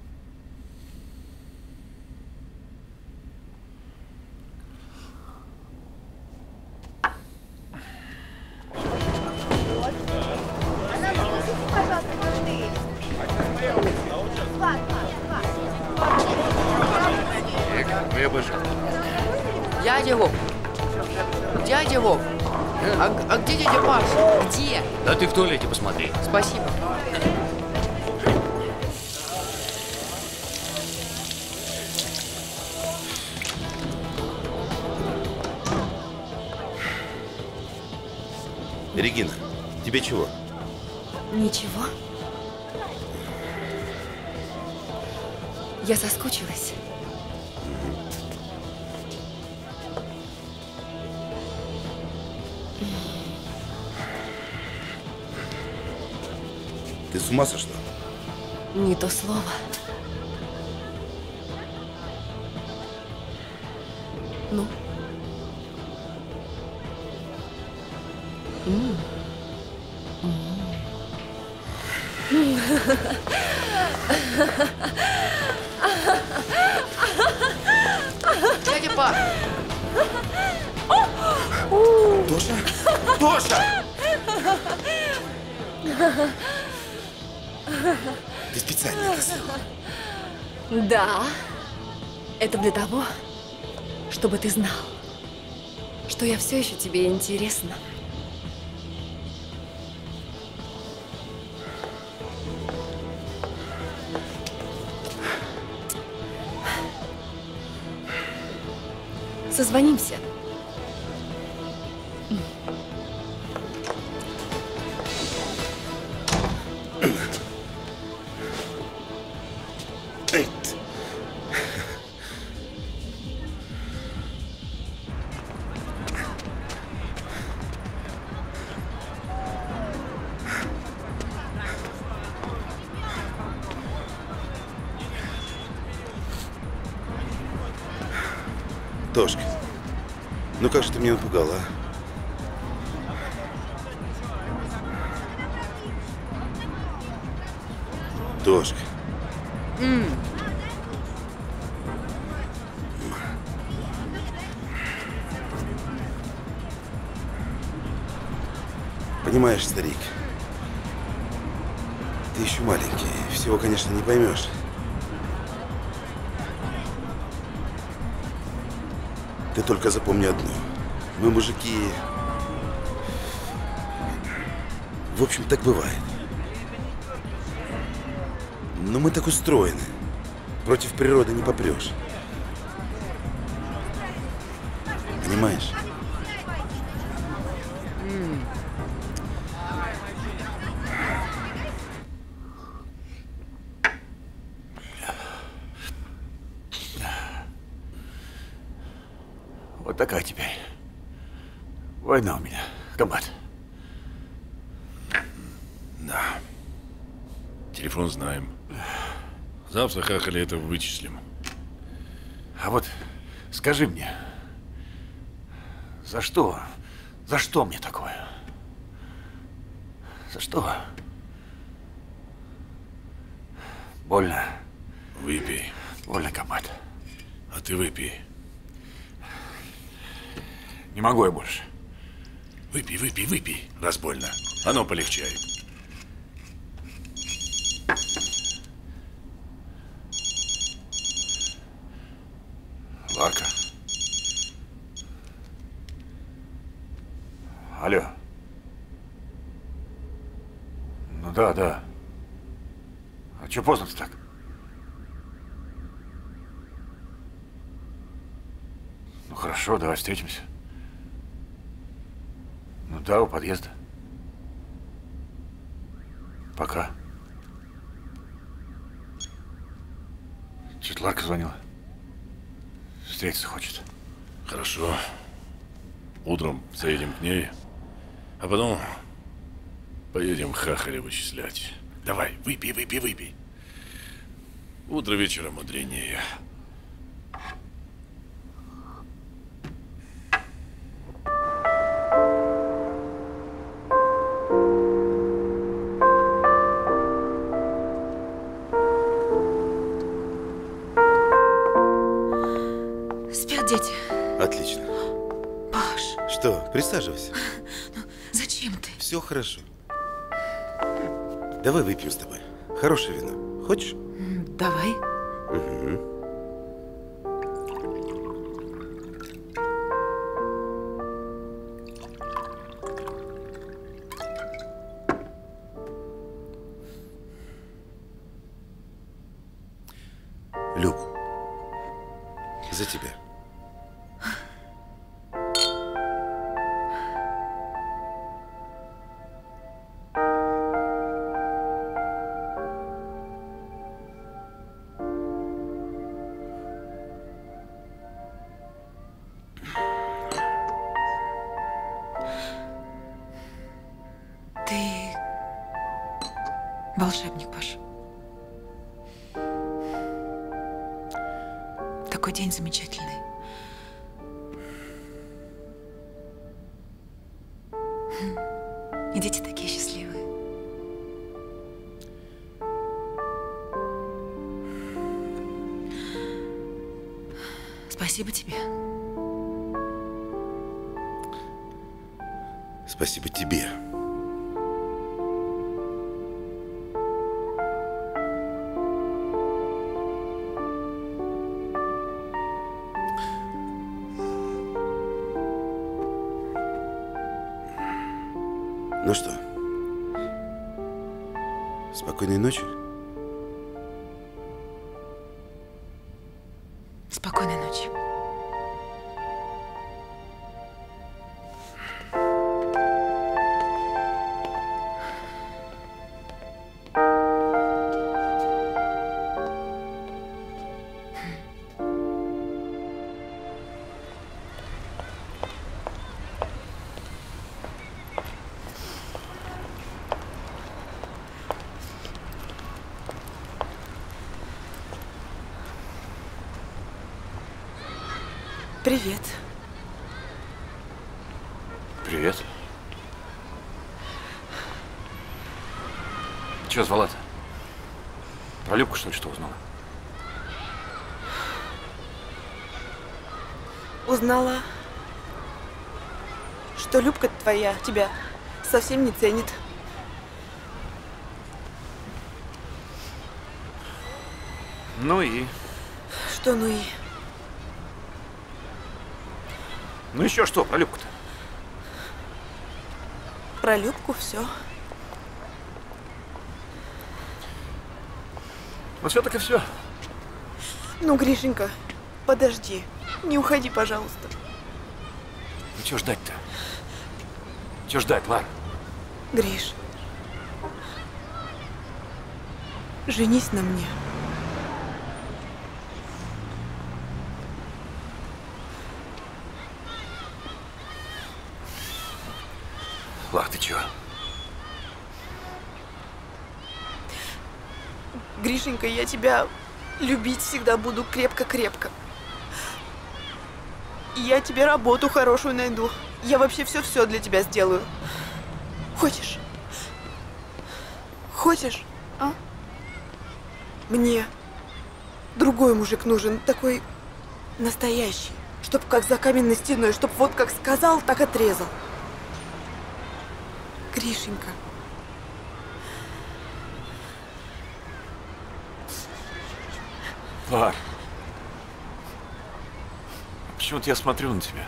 Дядя Вов! Дядя Вов! А, а где дядя Паша? Где? Да ты в туалете посмотри. Спасибо. Регина, тебе чего? Ничего. Я соскучилась. Ты с ума сошла? Не то слово. Ну? М. М. Дядя Паш! Тоша? Тоша! Ты специально это сделала? Да. Это для того, чтобы ты знал, что я все еще тебе интересна. Созвонимся. Тошка, ну как же ты меня напугала, а? Тошка. М. Понимаешь, старик, ты еще маленький, всего, конечно, не поймешь. Ты только запомни одно. Мы, мужики... В общем, так бывает. Но мы так устроены. Против природы не попрешь. Понимаешь? М. Вот такая теперь война у меня, комбат. Да. Телефон знаем. Завтра хахали это вычислим. А вот скажи мне, за что, за что мне такое? За что? Больно. Выпей. Больно, комбат. А ты выпей. Не могу я больше. Выпей, выпей, выпей, раз больно. Оно полегчает. Ларка. Алло. Ну да, да. А че поздно-то так? Ну хорошо, давай встретимся. Ну да, у подъезда. Пока. Чуть Ларка звонила. Встретиться хочет. Хорошо. Утром заедем к ней, а потом поедем хахаля вычислять. Давай, выпей, выпей, выпей. Утро вечера мудренее. дети? Отлично. Паш. Что, присаживайся. Зачем ты? Все хорошо. Давай выпьем с тобой. Хорошее вино. Хочешь? Давай. Угу. Люб, за тебя. Ты волшебник, Паш. Такой день замечательный. И дети такие счастливые. Спасибо тебе. Спасибо тебе. Ну что, спокойной ночи. Спокойной ночи. Привет. Привет. Чего звала-то? Про Любку, что ли, что узнала? Узнала, что Любка твоя тебя совсем не ценит. Ну и? Что ну и? Ну еще что про Любку-то? Про Любку все. Ну все так и все. Ну, Гришенька, подожди. Не уходи, пожалуйста. Ну чего ждать-то? Чего ждать, Лар? Гриш, женись на мне. Лар, ты чего? Гришенька, я тебя любить всегда буду крепко-крепко. И я тебе работу хорошую найду. Я вообще все-все для тебя сделаю. Хочешь? Хочешь, а? Мне другой мужик нужен, такой настоящий. Чтоб как за каменной стеной, чтоб вот как сказал, так отрезал. Гришенька. Лар. Почему-то я смотрю на тебя.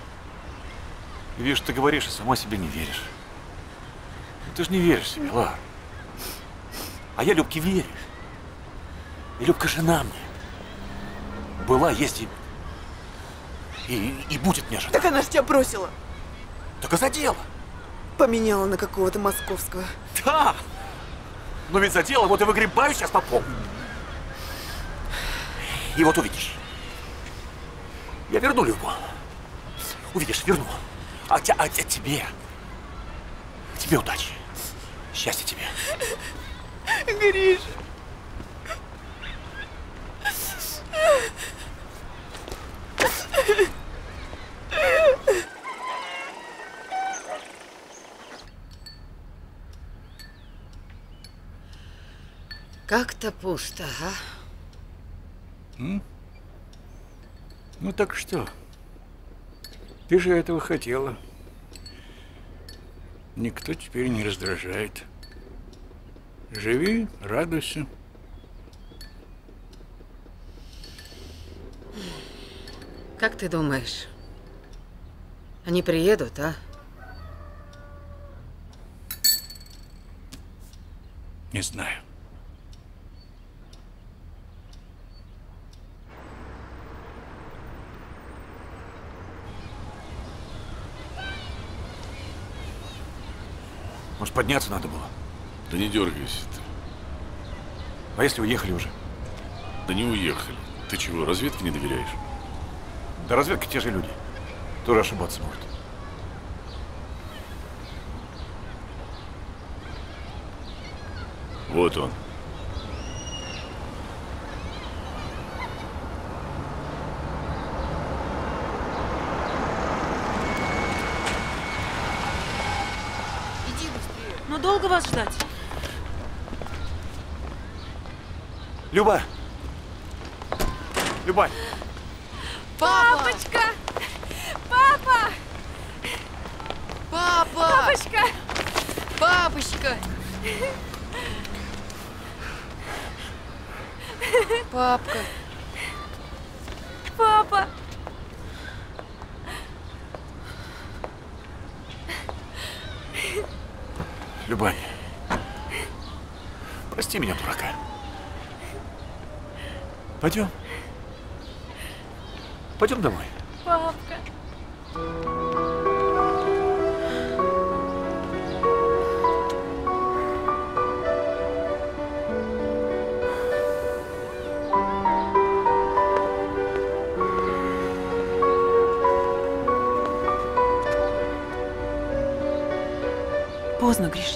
И вижу, ты говоришь, и сама себе не веришь. Ну, ты же не веришь себе, Лар. А я Любке верю. И Любка жена мне. Была, есть и... И, и будет мне жена. Так она ж тебя бросила. Так и за дело. Поменяла на какого-то московского. Да! Но ведь за дело, вот и выгребаю сейчас по полу. И вот увидишь. Я верну Любу. Увидишь, верну. А, те, а, а тебе? Тебе удачи. Счастья тебе. Гриш. Как-то пусто, а? М? Ну так что? Ты же этого хотела. Никто теперь не раздражает. Живи, радуйся. Как ты думаешь, они приедут, а? Не знаю. Может, подняться надо было? Да не дергайся ты. А если уехали уже? Да не уехали. Ты чего, разведке не доверяешь? Да разведка те же люди. Тоже ошибаться могут. Вот он. Иди быстрее. Ну долго вас ждать? Люба! Люба! Папочка! Папа! Папа! Папочка! Папочка! Папка! Папа! Любань, прости меня, дурака. Пойдем. Пойдем домой. Папка! Поздно, грешник.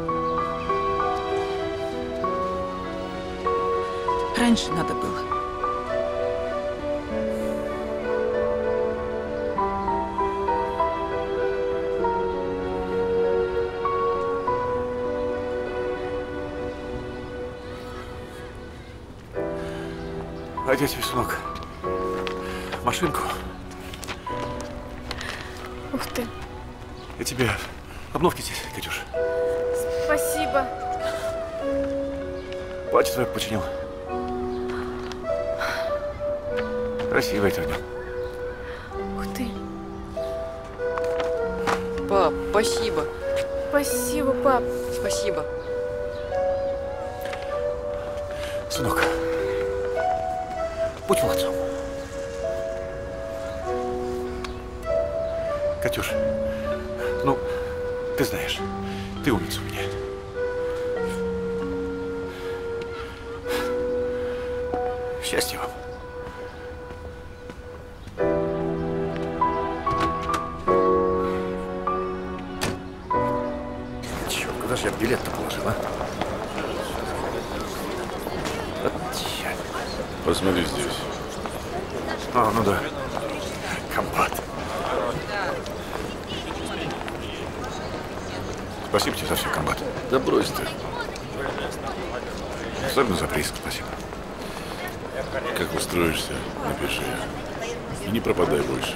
Раньше надо было. Одеть, сынок. Машинку. Ух ты. Я тебе обновки здесь, Катюш. Спасибо. Платье твое починил. Красивое ты в нем. Ух ты. Пап, спасибо. Спасибо, пап. Спасибо. Сынок, будь молодцом. Катюш, ну, ты знаешь, ты умница у меня. Счастья вам. Черт, куда же я билет-то положил, а? Вот черт. Посмотри здесь. А, ну да. Комбат. Спасибо тебе за все, комбат. Да брось ты. Особенно за прииск спасибо. Как устроишься, напиши. И не пропадай больше.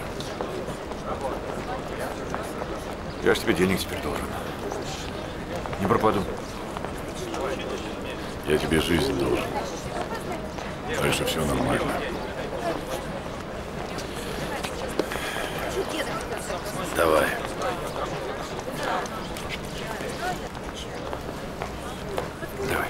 Я ж тебе денег теперь должен. Не пропаду. Я тебе жизнь должен. Так что все нормально. Давай. Давай.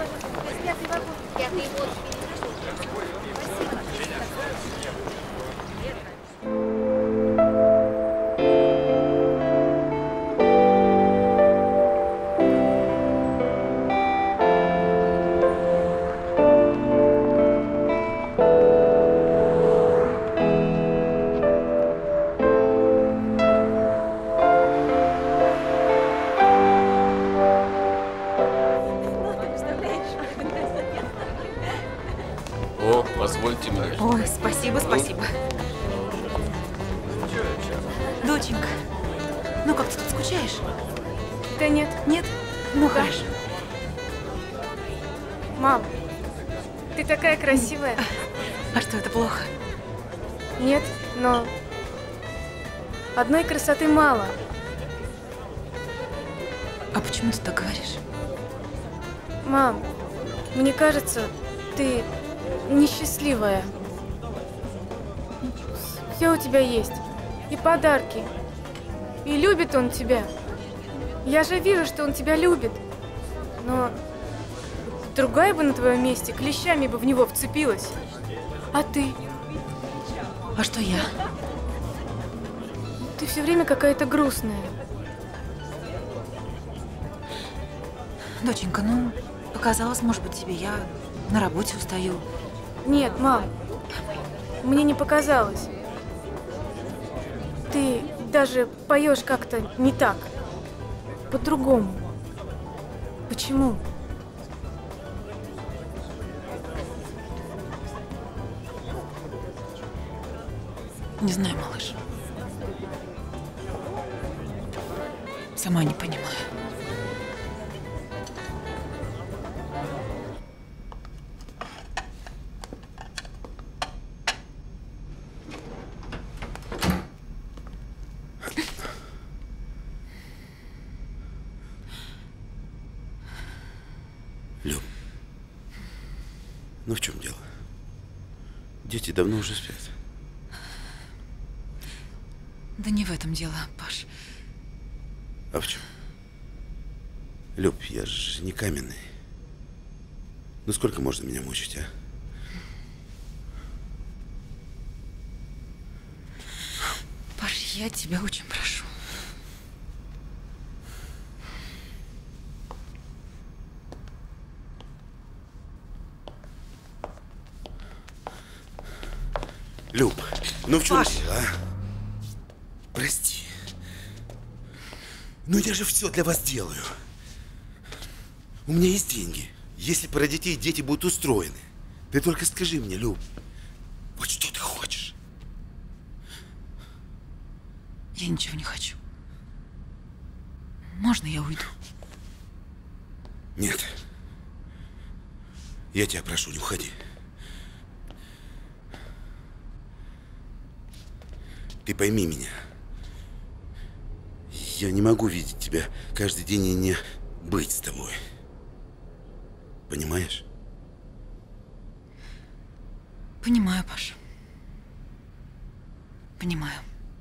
О, позвольте мне. Ой, спасибо, спасибо. Доченька, ну как ты тут скучаешь? Да нет. Нет? Ну Да. хорошо. Мам, ты такая красивая. А что, это плохо? Нет, но одной красоты мало. А почему ты так говоришь? Мам, мне кажется, ты несчастливая. Все у тебя есть. И подарки. И любит он тебя. Я же вижу, что он тебя любит. Но другая бы на твоем месте клещами бы в него вцепилась. А ты? А что я? Ты все время какая-то грустная. Доченька, ну, показалось, может быть, тебе. Я на работе устаю. Нет, мам, мне не показалось. Ты даже поешь как-то не так. По-другому. Почему? Не знаю, малыш. Сама не понимаю. Люб, ну в чем дело? Дети давно уже спят. Да не в этом дело, Паш. А в чем? Люб, я же не каменный. Ну сколько можно меня мучить, а? Паш, я тебя очень прошу. Люб, ну в чем Паш. дело, а? Прости. Ну я же все для вас делаю. У меня есть деньги. Если про детей дети будут устроены. Ты только скажи мне, Люб, вот что ты хочешь? Я ничего не хочу. Можно я уйду? Нет. Я тебя прошу, не уходи. Ты пойми меня. Я не могу видеть тебя каждый день и не быть с тобой. Понимаешь? Понимаю, Паша. Понимаю.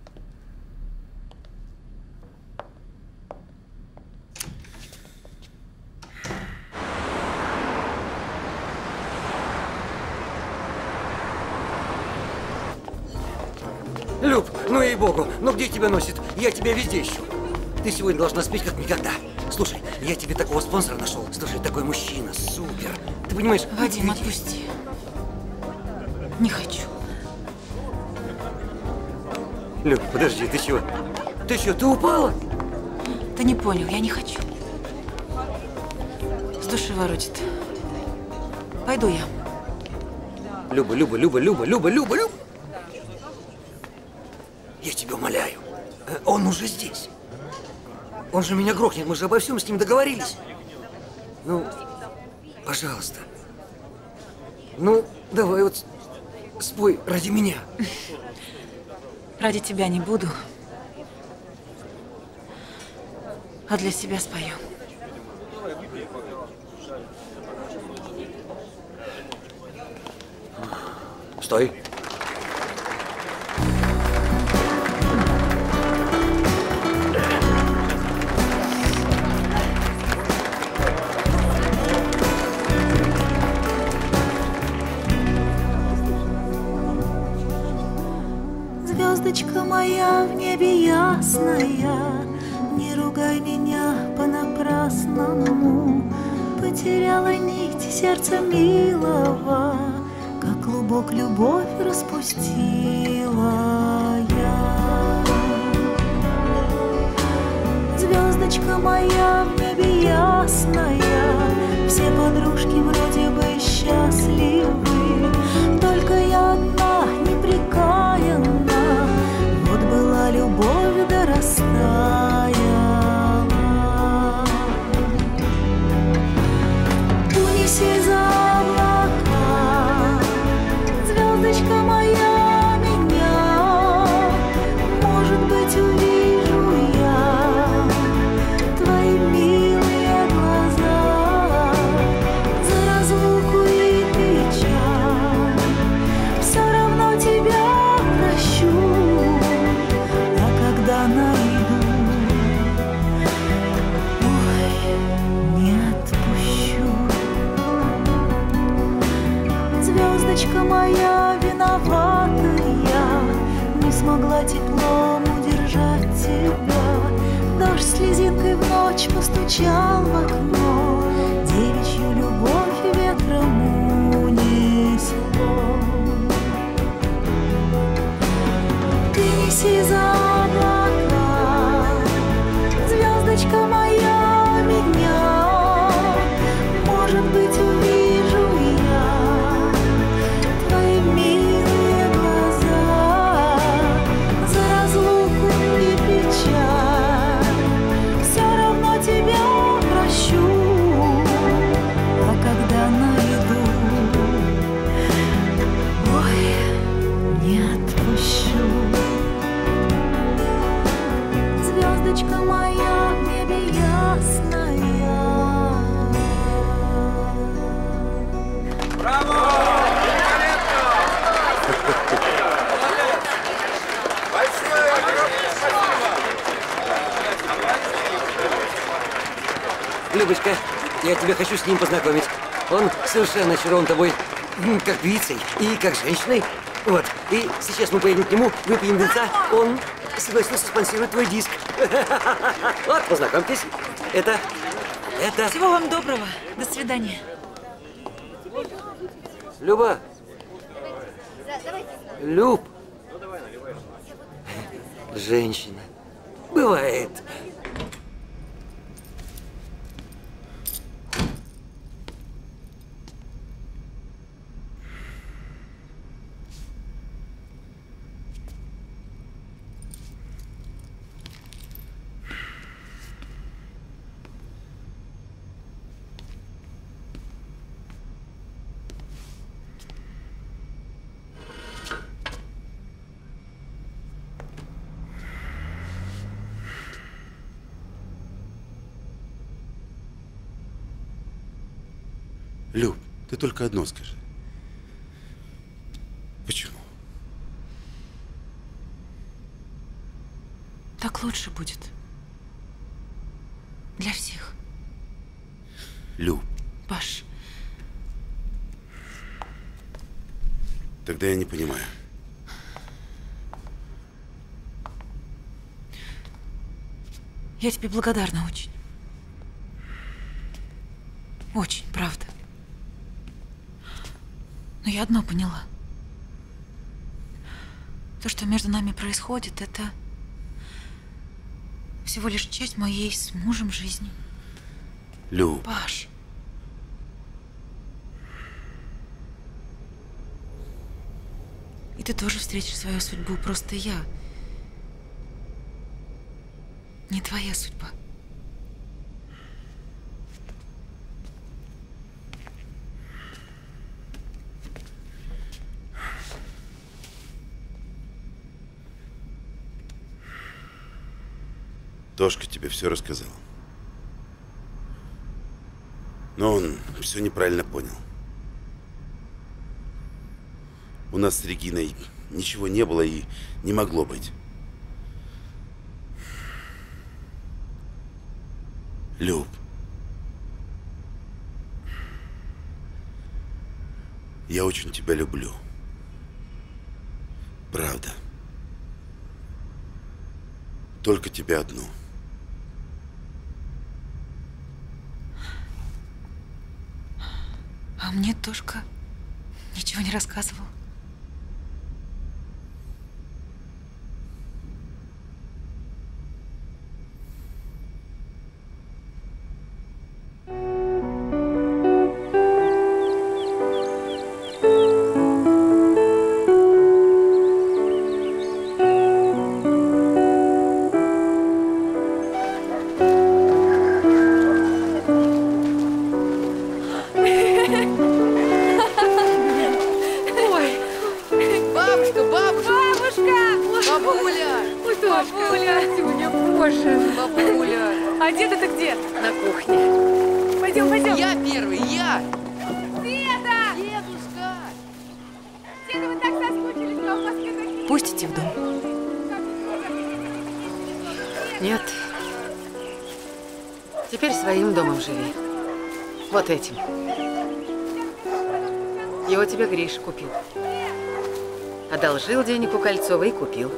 Люб, ну ей-богу, ну где тебя носит? Я тебя везде ищу. Ты сегодня должна спеть как никогда. Слушай, я тебе такого спонсора нашел. Слушай, такой мужчина, супер. Ты понимаешь? Вадим, отпусти. Не хочу. Люб, подожди, ты чего? Ты что, ты упала? Ты не понял, я не хочу. С души воротит. Пойду я. Люба, Люба, Люба, Люба, Люба, Люба, Люба. Я тебя умоляю. Он уже здесь. Он же меня грохнет, мы же обо всем с ним договорились. Ну, пожалуйста. Ну, давай вот спой ради меня. Ради тебя не буду. А для себя спою. Стой. Звездочка моя в небе ясная, не ругай меня понапрасному. Потеряла нить сердца милого, как клубок любовь распустила я. Звездочка моя в небе ясная, все подружки вроде бы счастливы, только я одна непрекаянна. Вот была любовь да растаяла. Унеси за облака, звездочка моя, меня. быть, увижу я твои милые глаза. За разлуку и печаль все равно тебя прощу. А когда найду, ой, не отпущу. Звездочка моя виноватая, не смогла теплом удержать тебя. Дождь слезинкой в ночь постучал в окно, девичью любовь ветром унесло. Ты неси за облака, звездочка моя, меня. Может быть, увижу я твои милые глаза. За разлуку и печаль все равно тебя прощу. А когда найду, ой, не отпущу. Звездочка моя в небе ясная. Любочка, я тебя хочу с ним познакомить. Он совершенно очарован тобой, м, как певицей и как женщиной. Вот. И сейчас мы поедем к нему, выпьем винца. Он согласился спонсировать твой диск. Вот, познакомьтесь. Это... Это... Всего вам доброго. До свидания. Люба. Люб. Женщина. Бывает. Люб, ты только одно скажи. Почему? Так лучше будет. Для всех. Люб, Паш, тогда я не понимаю. я тебе благодарна очень. Очень, правда. Но я одно поняла. То, что между нами происходит, это всего лишь часть моей с мужем жизни. Люб. Паш. И ты тоже встретишь свою судьбу, просто я не твоя судьба. Тошка тебе все рассказал. Но он все неправильно понял. У нас с Региной ничего не было и не могло быть. Люб. Я очень тебя люблю. Правда. Только тебя одну. А мне Тошка ничего не рассказывал. Ой, Бабушка. Бабуля. Тюня, боже. Бабуля. А дед это где? На кухне. Пойдем, пойдем. Я первый, я. Деда! Дедушка! Деда, вы так соскучились, но у вас какие-то... Пустите в дом. Нет. Теперь своим домом живи. Вот этим. Его тебе Гриша купил. Одолжил денег у Кольцова и купил.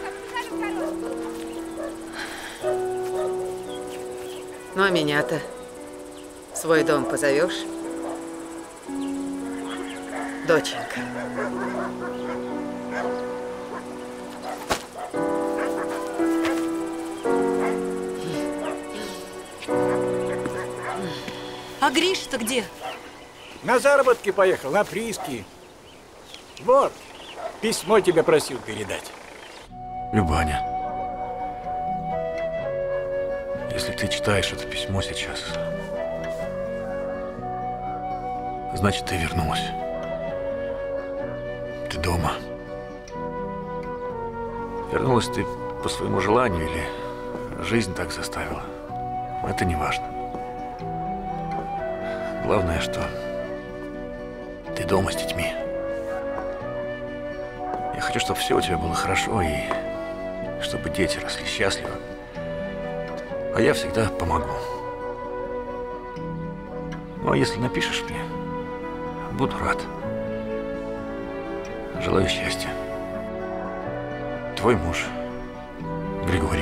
Ну, а меня-то в свой дом позовешь? Доченька. А Гриша-то где? На заработки поехал, на прииски. Вот, письмо тебе просил передать. Любаня, если ты читаешь это письмо сейчас, значит, ты вернулась. Ты дома. Вернулась ты по своему желанию или жизнь так заставила. Это не важно. Главное, что ты дома с детьми. Я хочу, чтобы все у тебя было хорошо и чтобы дети росли счастливо. А я всегда помогу. Ну, а если напишешь мне, буду рад. Желаю счастья. Твой муж, Григорий.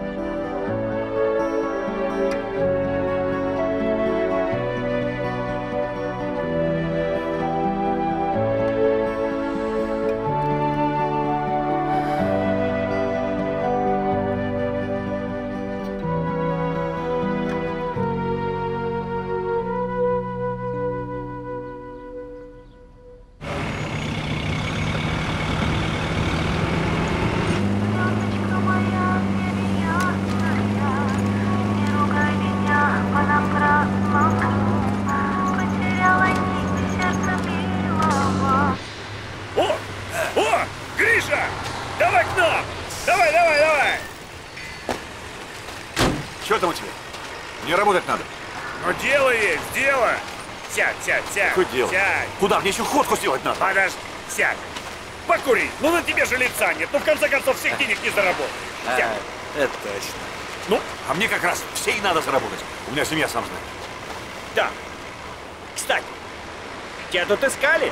Что делать? Сядь. Куда? Мне еще ходку сделать надо. Подожди, сядь. Покури. Ну на тебе же лица нет. Ну в конце концов всех денег не заработаешь. Сядь. А, это точно. Ну, а мне как раз все и надо заработать. У меня семья, сам знаешь. Да. Кстати, тебя тут искали?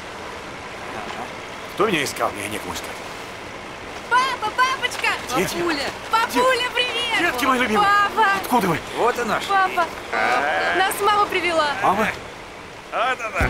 Кто меня искал? Меня некому искать. Папа, папочка! Дети. Папуля! Папуля, привет! Детки мои любимые! Папа! Откуда вы? Вот и наш. Папа! Нас мама привела. Мама? Вот она.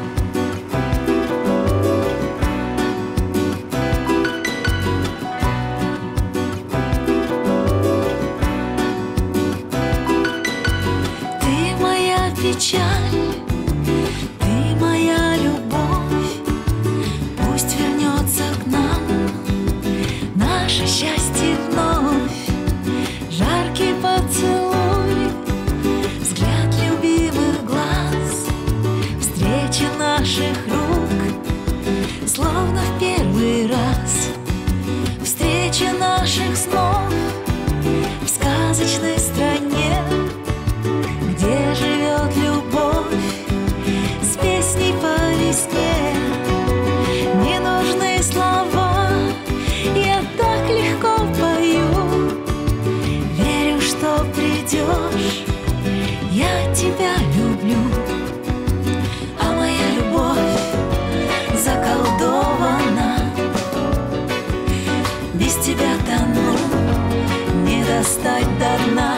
Ты моя печаль, ты моя любовь. Пусть вернется к нам наше счастье вновь. Жаркий поцелуй, взгляд любимых глаз, встреча наших рук, словно в первый раз. Встреча наших снов в сказочной стране, где живет любовь с песней по весне. Не нужны слова, я так легко пою. Верю, что придешь, я тебя люблю. А моя любовь заколдована, без тебя тону, не достать до дна.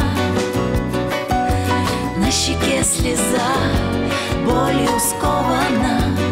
На щеке слеза, болью скована,